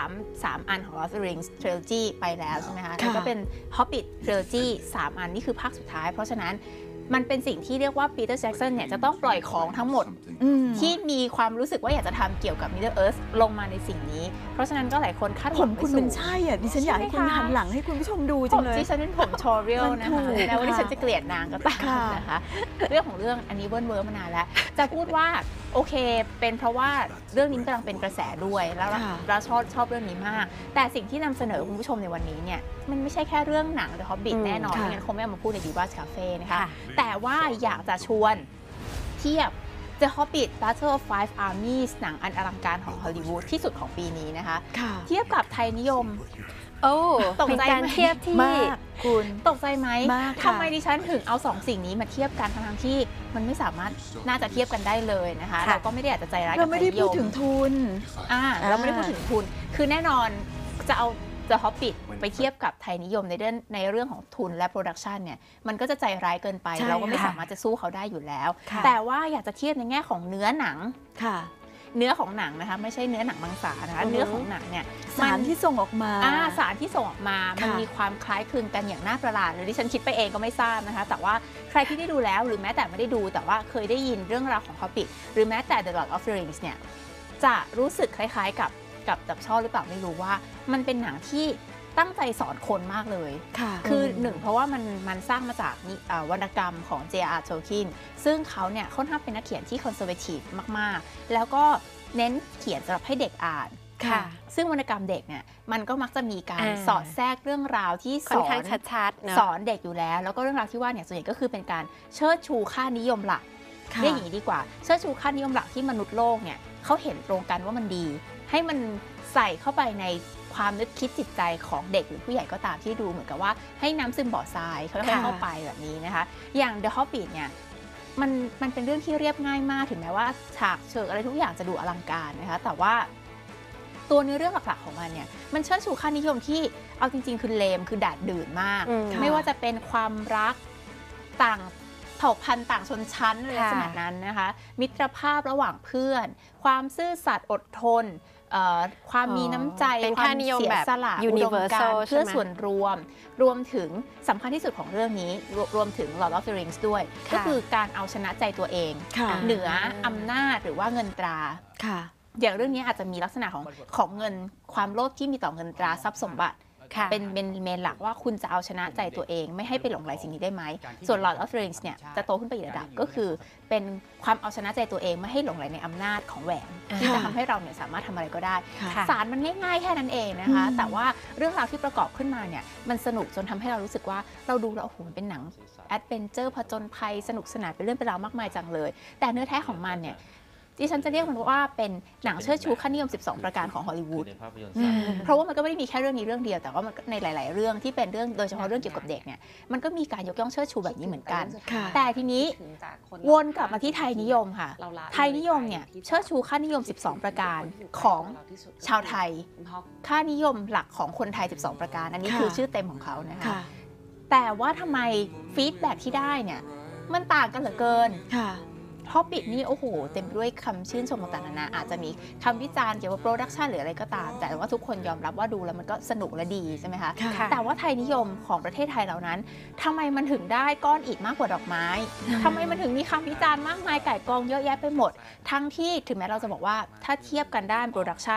3อันของ Lord of the Rings Trilogy ไปแล้วใช่ไหมคะแล้วก็เป็น Hobbit Trilogy 3 อันนี่คือภาคสุดท้าย เพราะฉะนั้นมันเป็นสิ่งที่เรียกว่า Peter Jackson เนี่ยจะต้องปล่อยของทั้งหมด ที่มีความรู้สึกว่าอยากจะทำเกี่ยวกับ Middle Earth ลงมาในสิ่งนี้ เพราะฉะนั้นก็หลายคนคาดหผวัมงไปคุณสู่มันใช่อ่ะดิฉันอยากให้คุณใช่ไหมคะหันหลังให้คุณผู้ชมดูผจังมเลยที่ฉันเป็นผมโชเรียลมันนะถูคะกแม้ว่าที่ค่ะฉันจะเกลียดนางก็ตามค่ะนะคะเรื่องของเรื่องอันนี้เวิร์นมานานแล้ว จะพูดว่าโอเคเป็นเพราะว่าเรื่องนี้กำลังเป็นกระแสด้วยแล้วเราชอบเรื่องนี้มาก แต่สิ่งที่นำเสนอคุณผู้ชมในวันนี้เนี่ยมันไม่ใช่แค่เรื่องหนัง The Hobbit แน่นอนไม่งั้นคงไม่เอามาพูดใน Diva's Cafe นะคะค่ะแต่ว่าอยากจะชวนเทียบ The Hobbit Battle of Five Armies หนังอันอลังการของฮอลลีวูดที่สุดของปีนี้นะคะค่ะเทียบกับไทยนิยมโอ้ตกเป็นใจการไหมเทียบที่มากคุณตกใจไหมมากค่ะทำไมดิฉันถึงเอาสองสิ่งนี้มาเทียบกันทั้งที่มันไม่สามารถน่าจะเทียบกันได้เลยนะคะค่ะเราก็ไม่ได้อยากจะใจร้ายกัเราบไทไม่ยได้นิยพูดมถึงทุนเราไม่ได้พูดถึงทุน คือแน่นอนจะเอา The Hobbit ไปเทียบกับไทยนิยมในเรื่องของทุนและโปรดักชันเนี่ยมันก็จะใจร้ายเกินไปใช่เราก็ไม่ค่ะสามารถจะสู้เขาได้อยู่แล้วค่ะแต่ว่าอยากจะเทียบในแง่ของเนื้อหนังค่ะเนื้อของหนังนะคะไม่ใช่เนื้อหนังมังสานะคะเนื้อของหนังเนี่ยสารที่ส่งออกมาสารที่ส่งออกมา มันค่ะมีความคล้ายคลึงกันอย่างน่าประหลาดหรือที่ฉันคิดไปเองก็ไม่ทราบนะคะ แต่ว่าใครที่ได้ดูแล้วหรือแม้แต่ไม่ได้ดูแต่ว่าเคยได้ยินเรื่องราวของ Hobbit หรือแม้แต่ The Lord of the Rings เนี่ยจะรู้สึกคล้ายๆกับช่อหรือเปล่าไม่รู้ว่า มันเป็นหนังที่ตั้งใจสอนคนมากเลยค่ะคือหนึ่งเพราะว่ามันสร้างมาจากวรรณกรรมของ J.R.R. Tolkien ซึ่งเขาเนี่ยค่อนข้างเป็นนักเขียนที่คอนเซอร์เวทีฟมากๆ แล้วก็เน้นเขียนสำหรับให้เด็กอ่านค่ะซึ่งวรรณกรรมเด็กเนี่ยมันก็มักจะมีการอ่าสอดแทรกเรื่องราวที่ค่อนข้างชัดๆเนอะสอนเด็กอยู่แล้ว แล้วก็เรื่องราวที่ว่าเนี่ยส่วนใหญ่ก็คือเป็นการเชิดชูค่านิยมหลักค่ะเรียกอย่างนี้ดีกว่า เชิดชูค่านิยมหลักที่มนุษย์โลกเนี่ยเขาเห็นตรงกันว่ามันดี ให้มันใส่เข้าไปในความนึกคิดจิตใจของเด็กหรือผู้ใหญ่ก็ตามที่ดูเหมือนกับว่าให้น้ำซึมบ่อทรายค่อยๆเข้าไปแบบนี้นะคะ อย่าง The Hobbit เนี่ยมันเป็นเรื่องที่เรียบง่ายมากถึงแม้ว่าฉากเชิงอะไรทุกอย่างจะดูอลังการนะคะแต่ว่าตัวเนื้อเรื่องหลักๆของมันเนี่ยมันเชิดชูค่านิยมที่เอาจริงๆคือเลมคือดาดดื่นมากอืมไม่ว่าจะเป็นความรักต่างเผ่าพันธุ์ต่างชนชั้นอะไรลักษณะนั้นนะคะมิตรภาพระหว่างเพื่อน ความซื่อสัตย์อดทนความมีน้ำใจเป็นควาค่าม นิยมเสียแบบสละ universal อุดมการณ์เพื่อใช่ไหมส่วนรวม รวมถึงสำคัญที่สุดของเรื่องนี้รวมถึง Lord of the Rings ด้วยค่ะก็คือการเอาชนะใจตัวเองค่ะเหนืออำนาจหรือว่าเงินตราค่ะอย่างเรื่องนี้อาจจะมีลักษณะของเงินความโลภที่มีต่อเงินตราทรัพย์สมบัติค่ะเป็นเมนหลักว่าคุณจะเอาชนะใจตัวเอง ไม่ให้ไปหลงไหลสิ่งนี้ได้ไหม ส่วน Lord of the Rings เนี่ยจะโตขึ้นไปอีกระดับก็คือเป็นความเอาชนะใจตัวเองไม่ให้หลงไหลในอำนาจของแหวนที่จะทำให้เราเนี่ยสามารถทำอะไรก็ได้ค่ะสารมันง่ายๆแค่นั้นเองนะคะอืมแต่ว่าเรื่องราวที่ประกอบขึ้นมาเนี่ยมันสนุกจนทำให้เรารู้สึกว่าเราดูแล้วโอ้โหมันเป็นหนังแอดเวนเจอร์ผจญภัยสนุกสนานเป็นเรื่องเป็นราวมากมายจังเลย แต่เนื้อแท้ของมันเนี่ยดิฉันจะเรียกมันว่าเป็นหนังเชิดชูค่านิยม 12 ประการของฮอลลีวูด เพราะว่ามันก็ไม่ได้มีแค่เรื่องนี้เรื่องเดียว แต่ว่ามันในหลาย ๆ เรื่องที่เป็นเรื่องโดยเฉพาะเรื่องเกี่ยวกับเด็กเนี่ยมันก็มีการยกย่องเชิดชูแบบนี้เหมือนกันค่ะแต่ทีนี้วนกลับมาที่ไทยนิยมค่ะ ไทยนิยมเนี่ยเชิดชูค่านิยม 12 ประการของชาวไทย ค่านิยมหลักของคนไทย 12 ประการ อันนี้ค่ะคือชื่อเต็มของเขานะคะค่ะแต่ว่าทำไมฟีดแบ็กที่ได้เนี่ยมันต่างกันเหลือเกินค่ะ Hobbit นี่โอ้โหเต็มด้วยคำชื่นชมต่างๆนานาอาจจะมีคำวิจารณ์เกี่ยวกับโปรดักชันหรืออะไรก็ตาม แต่ว่าทุกคนยอมรับว่าดูแล้วมันก็สนุกและดีใช่ไหมคะค่ะแต่ว่าไทยนิยมของประเทศไทยเหล่านั้นทำไมมันถึงได้ก้อนอิฐมากกว่าดอกไม้ทำไมมันถึงมีคำวิจารณ์มากมายก่ายกองเยอะแยะไปหมด ทั้งที่ถึงแม้เราจะบอกว่าถ้าเทียบกันด้านโปรดักชัน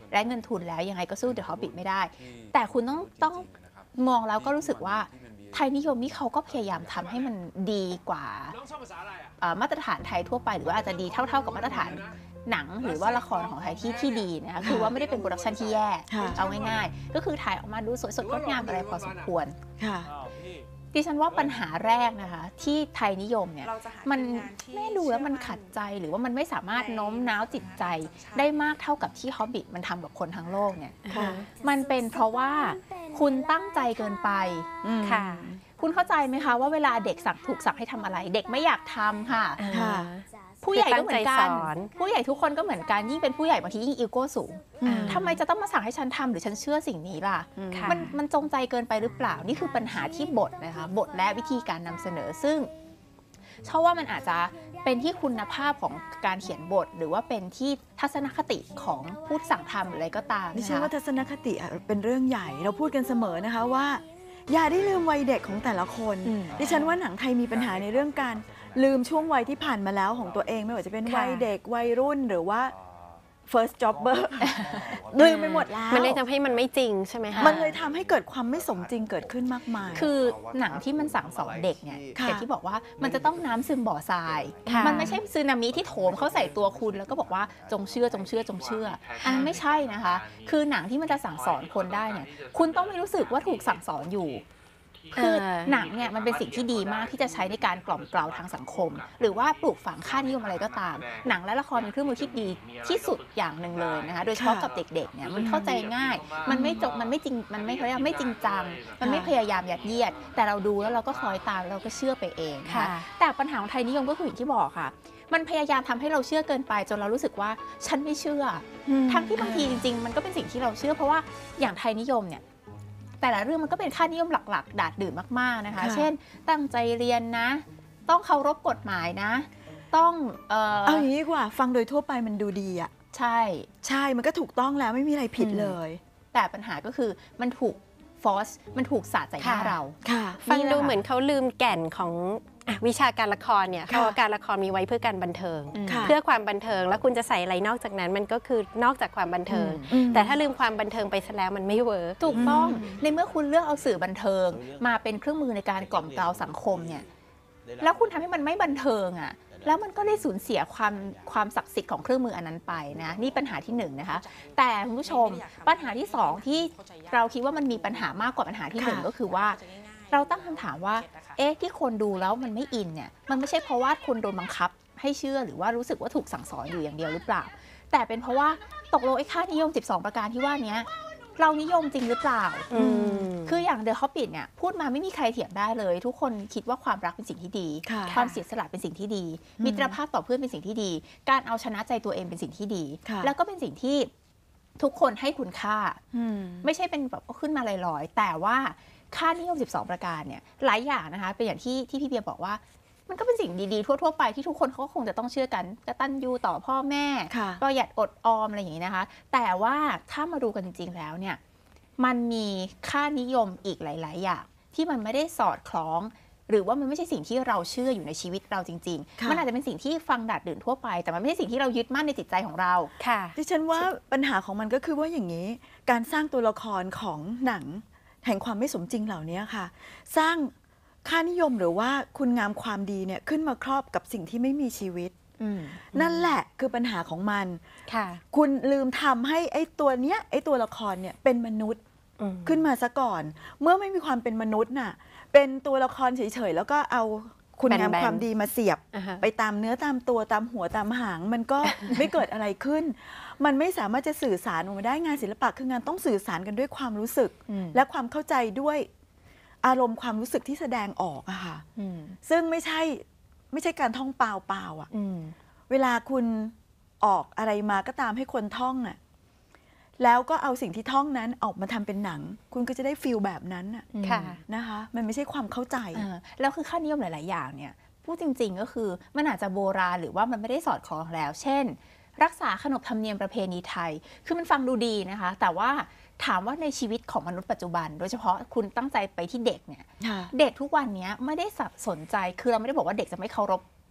และเงินทุนแล้วยังไงก็สู้ The Hobbit ไม่ได้ แต่คุณต้องมองแล้วก็รู้สึกว่าไทยนิยมนี่เขาก็พยายามทำให้มันดีกว่ามาตรฐานไทยทั่วไปหรือว่าอาจจะดีเท่ากับมาตรฐานหนังหรือว่าละครของไทยที่ดีนะคะคือว่าไม่ได้เป็นโปรดักชันที่แย่เอาง่ายๆก็คือถ่ายออกมาดูสวยสดงดงามอะไรพอสมควรดิฉันว่าปัญหาแรกนะคะที่ไทยนิยมเนี่ยมันไม่ดูแล้วมันขัดใจหรือว่ามันไม่สามารถโน้มน้าวจิตใจได้มากเท่ากับที่ Hobbit มันทำกับคนทั้งโลกเนี่ยมันเป็นเพราะว่าคุณตั้งใจเกินไปค่ะคุณเข้าใจไหมคะว่าเวลาเด็กถูกสั่งให้ทำอะไรเด็กไม่อยากทำค่ะผู้ใหญ่ก็เหมือนกันผู้ใหญ่ทุกคนก็เหมือนกันยิ่งเป็นผู้ใหญ่บางทียิ่งอีโก้สูงทำไมจะต้องมาสั่งให้ฉันทำหรือฉันเชื่อสิ่งนี้ล่ะมันจงใจเกินไปหรือเปล่านี่คือปัญหาที่บทนะคะบทและวิธีการนำเสนอซึ่งเชื่อว่ามันอาจจะเป็นที่คุณภาพของการเขียนบทหรือว่าเป็นที่ทัศนคติของผู้สั่งทำหรืออะไรก็ตามดิฉันว่าทัศนคติเป็นเรื่องใหญ่เราพูดกันเสมอนะคะว่าอย่าได้ลืมวัยเด็กของแต่ละคนดิฉันว่าหนังไทยมีปัญหาในเรื่องการลืมช่วงวัยที่ผ่านมาแล้วของตัวเองไม่ว่าจะเป็นวัยเด็กวัยรุ่นหรือว่า first jobber ลืมไปหมดแล้วมันเลยทำให้มันไม่จริงใช่ไหมคะมันเลยทำให้เกิดความไม่สมจริงเกิดขึ้นมากมายคือหนังที่มันสั่งสอนเด็กเนี่ยอย่างที่บอกว่ามันจะต้องน้ำซึมบ่อทรายมันไม่ใช่ซึนามิที่โถมเข้าใส่ตัวคุณแล้วก็บอกว่าจงเชื่ออันนั้นไม่ใช่นะคะคือหนังที่มันจะสั่งสอนคนได้เนี่ยคุณต้องไม่รู้สึกว่าถูกสั่งสอนอยู่คือหนังเนี่ยมันเป็นสิ่งที่ดีมากที่จะใช้ในการกล่อมเกลาทางสังคมหรือว่าปลูกฝังค่านิยมอะไรก็ตามหนังและละครเป็นเครื่องมือที่ดีที่สุดอย่างหนึ่งเลยนะคะโดยเฉพาะกับเด็กๆเนี่ยมันเข้าใจง่ายมันไม่จบมันไม่จริงมันไม่ไม่จริงจังมันไม่พยายามยัดเยียดแต่เราดูแล้วเราก็คล้อยตามเราก็เชื่อไปเองค่ะแต่ปัญหาของไทยนิยมก็คืออย่างที่บอกค่ะมันพยายามทำให้เราเชื่อเกินไปจนเรารู้สึกว่าฉันไม่เชื่อทั้งที่บางทีจริงๆมันก็เป็นสิ่งที่เราเชื่อเพราะว่าอย่างไทยนิยมเนี่ยแต่ละเรื่องมันก็เป็นค่านิยมหลักๆดาดดื่นมากๆนะคะเช่นตั้งใจเรียนนะต้องเคารพกฎหมายนะต้องเอาอย่างนี้ดีกว่าฟังโดยทั่วไปมันดูดีอ่ะใช่มันก็ถูกต้องแล้วไม่มีอะไรผิดเลยแต่ปัญหาก็คือมันถูกฟอสมันถูกสาดใส่หน้าเราฟังดูเหมือนเขาลืมแก่นของวิชาการละครเนี่ยเพราะว่าการละครมีไว้เพื่อการบันเทิงเพื่อความบันเทิงแล้วคุณจะใส่อะไรนอกจากนั้นมันก็คือนอกจากความบันเทิงแต่ถ้าลืมความบันเทิงไปซะแล้วมันไม่เวิร์กถูกต้องในเมื่อคุณเลือกเอาสื่อบันเทิงมาเป็นเครื่องมือในการกล่อมเกลาสังคมเนี่ยแล้วคุณทำให้มันไม่บันเทิงอ่ะแล้วมันก็ได้สูญเสียความศักดิ์สิทธิ์ของเครื่องมืออันนั้นไปนะนี่ปัญหาที่1นะคะแต่คุณผู้ชมปัญหาที่2ที่เราคิดว่ามันมีปัญหามากกว่าปัญหาที่1ก็คือว่าเราตั้งคำถามว่าที่คนดูแล้วมันไม่อินเนี่ยมันไม่ใช่เพราะว่าคนโดนบังคับให้เชื่อหรือว่ารู้สึกว่าถูกสั่งสอนอยู่อย่างเดียวหรือเปล่าแต่เป็นเพราะว่าตกลงค่านิยม12ประการที่ว่านี้เรานิยมจริงหรือเปล่าคืออย่าง The Hobbit เนี่ยพูดมาไม่มีใครเถียงได้เลยทุกคนคิดว่าความรักเป็นสิ่งที่ดีความเสียสละเป็นสิ่งที่ดีมิตรภาพต่อเพื่อนเป็นสิ่งที่ดีการเอาชนะใจตัวเองเป็นสิ่งที่ดีแล้วก็เป็นสิ่งที่ทุกคนให้คุณค่าไม่ใช่เป็นแบบขึ้นมาลอยๆแต่ว่าค่านิยม12ประการเนี่ยหลายอย่างนะคะเป็นอย่างที่พี่เบียร์บอกว่ามันก็เป็นสิ่งดีๆทั่วๆไปที่ทุกคนเขาก็คงจะต้องเชื่อกันกตัญญูต่อพ่อแม่ประหยัดอดออมอะไรอย่างนี้นะคะแต่ว่าถ้ามาดูกันจริงๆแล้วเนี่ยมันมีค่านิยมอีกหลายๆอย่างที่มันไม่ได้สอดคล้องหรือว่ามันไม่ใช่สิ่งที่เราเชื่ออยู่ในชีวิตเราจริงๆมันอาจจะเป็นสิ่งที่ฟังดาดดื่นทั่วไปแต่มันไม่ใช่สิ่งที่เรายึดมั่นในจิตใจของเราค่ะดิฉันว่าปัญหาของมันก็คือว่าอย่างนี้การสร้างตัวละครของหนังแห่งความไม่สมจริงเหล่านี้ค่ะสร้างค่านิยมหรือว่าคุณงามความดีเนี่ยขึ้นมาครอบกับสิ่งที่ไม่มีชีวิตนั่นแหละคือปัญหาของมันคุณลืมทำให้ไอ้ตัวละครเนี่ยเป็นมนุษย์ขึ้นมาซะก่อนเมื่อไม่มีความเป็นมนุษย์น่ะเป็นตัวละครเฉยๆแล้วก็เอาคุณงามความดีมาเสียบไปตามเนื้อตามตัวตามหัวตามหางมันก็ไม่เกิดอะไรขึ้นมันไม่สามารถจะสื่อสารออกมาได้งานศิลปะคืองานต้องสื่อสารกันด้วยความรู้สึกและความเข้าใจด้วยอารมณ์ความรู้สึกที่แสดงออกอะค่ะซึ่งไม่ใช่การท่องเปล่าๆอะเวลาคุณออกอะไรมาก็ตามให้คนท่องอะแล้วก็เอาสิ่งที่ท่องนั้นออกมาทำเป็นหนังคุณก็จะได้ฟีลแบบนั้นนะคะมันไม่ใช่ความเข้าใจแล้วคือค่านิยมหลายๆอย่างเนี่ยพูดจริงๆก็คือมันอาจจะโบราณหรือว่ามันไม่ได้สอดคล้องแล้วเช่นรักษาขนบธรรมเนียมประเพณีไทยคือมันฟังดูดีนะคะแต่ว่าถามว่าในชีวิตของมนุษย์ปัจจุบันโดยเฉพาะคุณตั้งใจไปที่เด็กเนี่ยเด็กทุกวันนี้ไม่ได้สนใจคือเราไม่ได้บอกว่าเด็กจะไม่เคารพ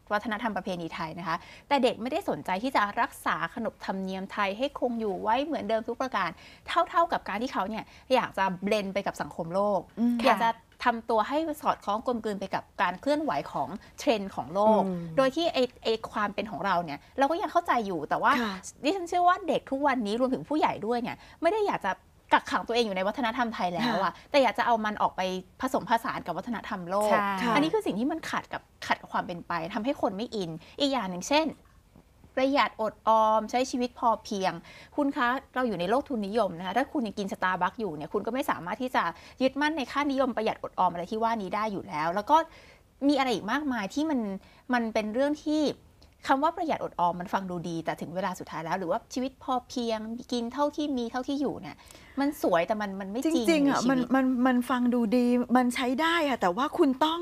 วัฒนธรรมประเพณีไทยนะคะแต่เด็กไม่ได้สนใจที่จะรักษาขนบธรรมเนียมไทยให้คงอยู่ไว้เหมือนเดิมทุกประการเท่ากับการที่เขาเนี่ยอยากจะเบลนไปกับสังคมโลกอยากจะทำตัวให้สอดคล้องกลมกลืนไปกับการเคลื่อนไหวของเทรนด์ของโลกโดยที่ไอความเป็นของเราเนี่ยเราก็ยังเข้าใจอยู่แต่ว่าดิฉันเชื่อว่าเด็กทุกวันนี้รวมถึงผู้ใหญ่ด้วยเนี่ยไม่ได้อยากจะกักขังตัวเองอยู่ในวัฒนธรรมไทยแล้วอะแต่อยากจะเอามันออกไปผสมผสานกับวัฒนธรรมโลกอันนี้คือสิ่งที่มันขัดกับความเป็นไปทำให้คนไม่อินอีกอย่างหนึ่งเช่นประหยัดอดออมใช้ชีวิตพอเพียงคุณคะเราอยู่ในโลกทุนนิยมนะคะถ้าคุณยังกินสตาร์บัคอยู่เนี่ยคุณก็ไม่สามารถที่จะยึดมั่นในค่านิยมประหยัดอดออมอะไรที่ว่านี้ได้อยู่แล้วแล้วก็มีอะไรอีกมากมายที่มันเป็นเรื่องที่คำว่าประหยัดอดออมมันฟังดูดีแต่ถึงเวลาสุดท้ายแล้วหรือว่าชีวิตพอเพียงกินเท่าที่มีเท่าที่อยู่เนี่ยมันสวยแต่มันไม่จริงอ่ะมันฟังดูดีมันใช้ได้ค่ะแต่ว่าคุณต้อง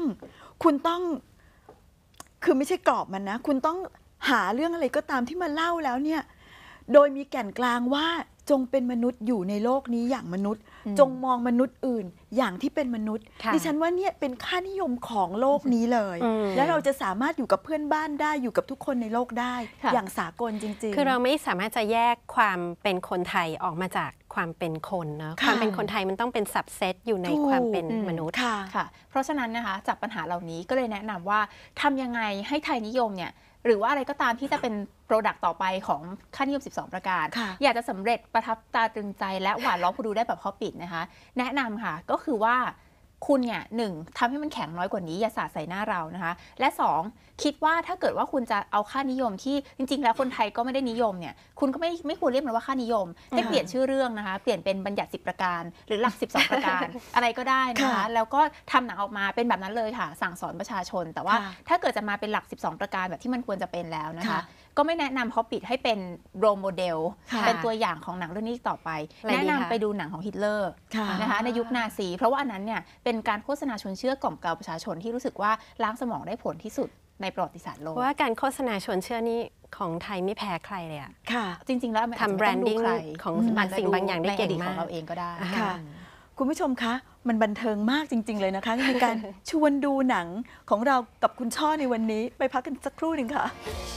คือไม่ใช่กรอบมันนะคุณต้องหาเรื่องอะไรก็ตามที่มาเล่าแล้วเนี่ยโดยมีแก่นกลางว่าจงเป็นมนุษย์อยู่ในโลกนี้อย่างมนุษย์จงมองมนุษย์อื่นอย่างที่เป็นมนุษย์ดิฉันว่าเนี่ยเป็นค่านิยมของโลกนี้เลยแล้วเราจะสามารถอยู่กับเพื่อนบ้านได้อยู่กับทุกคนในโลกได้อย่างสากลจริงๆคือเราไม่สามารถจะแยกความเป็นคนไทยออกมาจากความเป็นคนนะความเป็นคนไทยมันต้องเป็นสับเซตอยู่ในความเป็นมนุษย์ค่ะเพราะฉะนั้นนะคะจากปัญหาเหล่านี้ก็เลยแนะนำว่าทำยังไงให้ไทยนิยมเนี่ยหรือว่าอะไรก็ตามที่จะเป็นโปรดักต์ต่อไปของค่านิยม12ประการอยากจะสำเร็จประทับตาตรึงใจและหวานล้อมผู้ดูได้แบบพอปิดนะคะแนะนำค่ะก็คือว่าคุณเนี่ย1ทำให้มันแข็งน้อยกว่านี้อย่าสาดใส่หน้าเรานะคะและ2คิดว่าถ้าเกิดว่าคุณจะเอาค่านิยมที่จริงๆแล้วคนไทยก็ไม่ได้นิยมเนี่ยคุณก็ไม่ควรเรียกมันว่าค่านิยมให้เปลี่ยนชื่อเรื่องนะคะเปลี่ยนเป็นบัญญัติ10ประการหรือหลัก12ประการอะไรก็ได้นะคะแล้วก็ทำหนังออกมาเป็นแบบนั้นเลยค่ะสั่งสอนประชาชนแต่ว่าถ้าเกิดจะมาเป็นหลัก12ประการแบบที่มันควรจะเป็นแล้วนะคะก็ไม่แนะนำHobbitให้เป็นโรลโมเดลเป็นตัวอย่างของหนังเรื่องนี้ต่อไปแนะนำไปดูหนังของฮิตเลอร์นะคะในยุคนาซีเพราะว่าอันนั้นเนี่ยเป็นการโฆษณาชวนเชื่อกล่อมเกลาประชาชนที่รู้สึกว่าล้างสมองได้ผลที่สุดในประวัติศาสตร์โลกว่าการโฆษณาชวนเชื่อนี่ของไทยไม่แพ้ใครเลยอะค่ะจริงๆแล้วทำแบรนดิ้งของบางสิ่งบางอย่างได้เก่งมากของเราเองก็ได้ค่ะคุณผู้ชมคะมันบันเทิงมากจริงๆเลยนะคะในการชวนดูหนังของเรากับคุณช่อในวันนี้ไปพักกันสักครู่หนึ่งค่ะ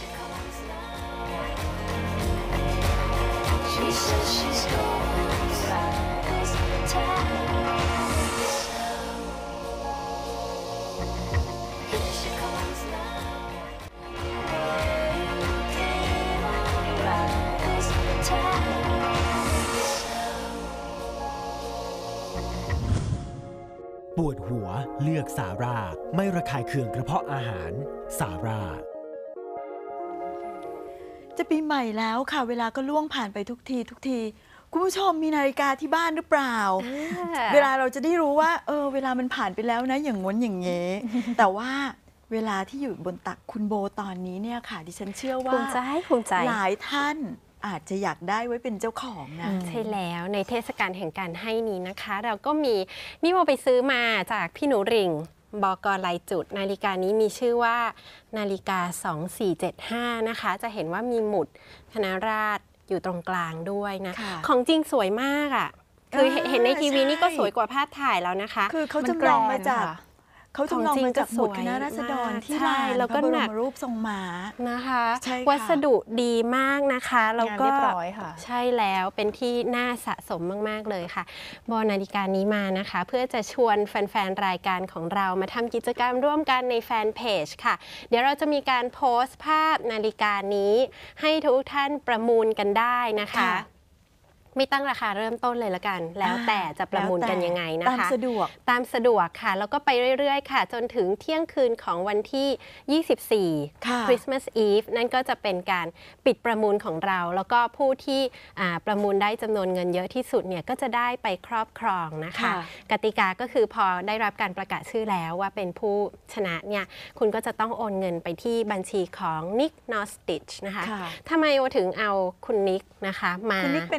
ปวดหัวเลือกสาร่าไม่ระคายเคืองกระเพาะอาหารสาร่าจะปีใหม่แล้วค่ะเวลาก็ล่วงผ่านไปทุกทีคุณผู้ชมมีนาฬิกาที่บ้านหรือเปล่าเวลาเราจะได้รู้ว่าเวลามันผ่านไปแล้วนะอย่างง้นอย่างเงี้แต่ว่าเวลาที่อยู่บนตักคุณโบตอนนี้เนี่ยค่ะดิฉันเชื่อว่าภูมิใจหลายท่านอาจจะอยากได้ไว้เป็นเจ้าของนะใช่แล้วในเทศกาลแห่งการให้นี้นะคะเราก็มีนี่โมไปซื้อมาจากพี่หนูริ่งบก.ลายจุดนาฬิกานี้มีชื่อว่านาฬิกา2475นะคะจะเห็นว่ามีหมุดคณะราษฎรอยู่ตรงกลางด้วยนะของจริงสวยมากอ่ะคือเห็นในทีวีนี่ก็สวยกว่าภาพถ่ายแล้วนะคะคือเขาจำลองมาจากเขาจำลองมาจากหมุดคณะราษฎรที่ลานพระบรมรูปทรงม้านะคะวัสดุดีมากนะคะแล้วก็ใช่แล้วเป็นที่น่าสะสมมากๆเลยค่ะบอนาฬิกานี้มานะคะเพื่อจะชวนแฟนๆรายการของเรามาทำกิจกรรมร่วมกันในแฟนเพจค่ะเดี๋ยวเราจะมีการโพสต์ภาพนาฬิกานี้ให้ทุกท่านประมูลกันได้นะคะไม่ตั้งราคาเริ่มต้นเลยละกันแล้วแต่จะประมูลกันยังไงนะคะตามสะดวกค่ะแล้วก็ไปเรื่อยๆค่ะจนถึงเที่ยงคืนของวันที่24 Christmas Eve นั่นก็จะเป็นการปิดประมูลของเราแล้วก็ผู้ที่ประมูลได้จำนวนเงินเยอะที่สุดเนี่ยก็จะได้ไปครอบครองนะคะกติกาก็คือพอได้รับการประกาศชื่อแล้วว่าเป็นผู้ชนะเนี่ยคุณก็จะต้องโอนเงินไปที่บัญชีของ Nick Nostich นะคะทำไมถึงเอาคุณนิกนะคะมาคุณนิกเป็นใคร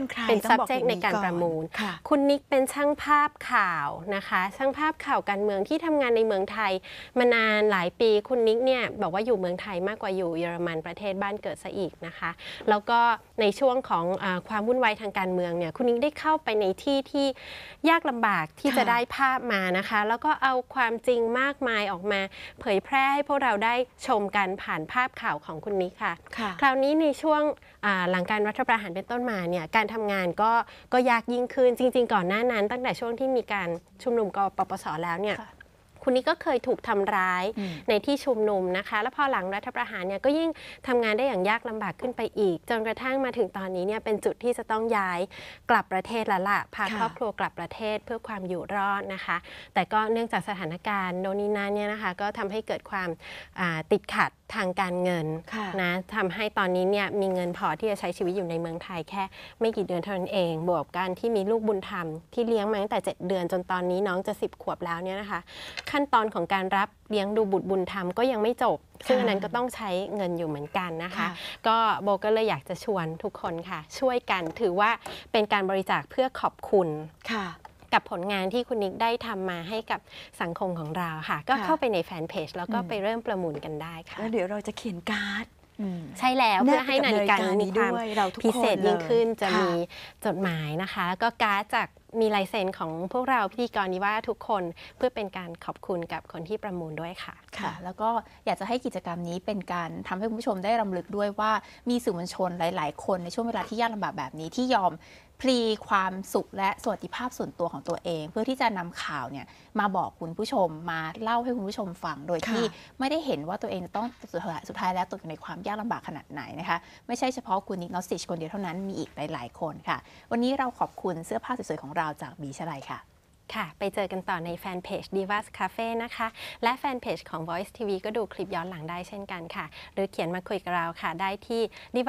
subject ในการประมูลคุณนิกเป็นช่างภาพข่าวนะคะช่างภาพข่าวการเมืองที่ทำงานในเมืองไทยมานานหลายปีคุณนิกเนี่ยบอกว่าอยู่เมืองไทยมากกว่าอยู่เยอรมันประเทศบ้านเกิดซะอีกนะคะแล้วก็ในช่วงของความวุ่นวายทางการเมืองเนี่ยคุณนิกได้เข้าไปในที่ที่ยากลำบากที่จะได้ภาพมานะคะแล้วก็เอาความจริงมากมายออกมาเผยแพร่ให้พวกเราได้ชมกันผ่านภาพข่าวของคุณนิกค่ะคราวนี้ในช่วงหลังการรัฐประหารเป็นต้นมาเนี่ยการทำงานก็ยากยิ่งขึ้นจริงๆก่อนหน้านั้นตั้งแต่ช่วงที่มีการชุมนุมกปปส.แล้วเนี่ยคุณนิกก็เคยถูกทำร้ายในที่ชุมนุมนะคะแล้วพอหลังรัฐประหารเนี่ยก็ยิ่งทำงานได้อย่างยากลำบากขึ้นไปอีกจนกระทั่งมาถึงตอนนี้เนี่ยเป็นจุดที่จะต้องย้ายกลับประเทศแล้วล่ะพาครอบครัวกลับประเทศเพื่อความอยู่รอดนะคะแต่ก็เนื่องจากสถานการณ์โน่นนี่นั่นเนี่ยนะคะก็ทำให้เกิดความติดขัดทางการเงินนะทำให้ตอนนี้เนี่ยมีเงินพอที่จะใช้ชีวิตอยู่ในเมืองไทยแค่ไม่กี่เดือนเท่านั้นเองบวกกันที่มีลูกบุญธรรมที่เลี้ยงมาตั้งแต่7 เดือนจนตอนนี้น้องจะ10 ขวบแล้วเนี่ยนะคะขั้นตอนของการรับเลี้ยงดูบุตรบุญธรรมก็ยังไม่จบซึ่งอันนั้นก็ต้องใช้เงินอยู่เหมือนกันนะคะก็โบก็เลยอยากจะชวนทุกคนค่ะช่วยกันถือว่าเป็นการบริจาคเพื่อขอบคุณกับผลงานที่คุณนิกได้ทำมาให้กับสังคมของเราค่ะก็เข้าไปในแฟนเพจแล้วก็ไปเริ่มประมูลกันได้ค่ะแล้วเดี๋ยวเราจะเขียนการ์ดใช่แล้วเพื่อให้นาฬิกานี้มีความพิเศษยิ่งขึ้นจะมีจดหมายนะคะแล้วก็การ์ดจากมีลายเซ็นของพวกเราพิธีกรนิว่าทุกคนเพื่อเป็นการขอบคุณกับคนที่ประมูลด้วยค่ะค่ะแล้วก็อยากจะให้กิจกรรมนี้เป็นการทำให้คุณผู้ชมได้รำลึกด้วยว่ามีสื่อมวลชนหลายๆคนในช่วงเวลาที่ยากลำบากแบบนี้ที่ยอมพลีความสุขและสวัสดิภาพส่วนตัวของตัวเองเพื่อที่จะนำข่าวเนี่ยมาบอกคุณผู้ชมมาเล่าให้คุณผู้ชมฟังโดยที่ไม่ได้เห็นว่าตัวเองจะต้องสุดท้ายแล้วตกอยู่ในความยากลำบากขนาดไหนนะคะไม่ใช่เฉพาะคุณนิกนอสติชคนเดียวเท่านั้นมีอีกหลายๆคนค่ะวันนี้เราขอบคุณเสื้อผ้าสวยๆของเราจากบีชลัยค่ะค่ะไปเจอกันต่อในแฟนเพจ Divas Cafe นะคะและแฟนเพจของ Voice TV ก็ดูคลิปย้อนหลังได้เช่นกันค่ะหรือเขียนมาคุยกับเราค่ะได้ที่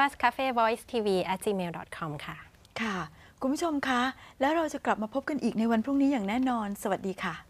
divascafevoicetv@gmail.com ค่ะค่ะคุณผู้ชมคะแล้วเราจะกลับมาพบกันอีกในวันพรุ่งนี้อย่างแน่นอนสวัสดีค่ะ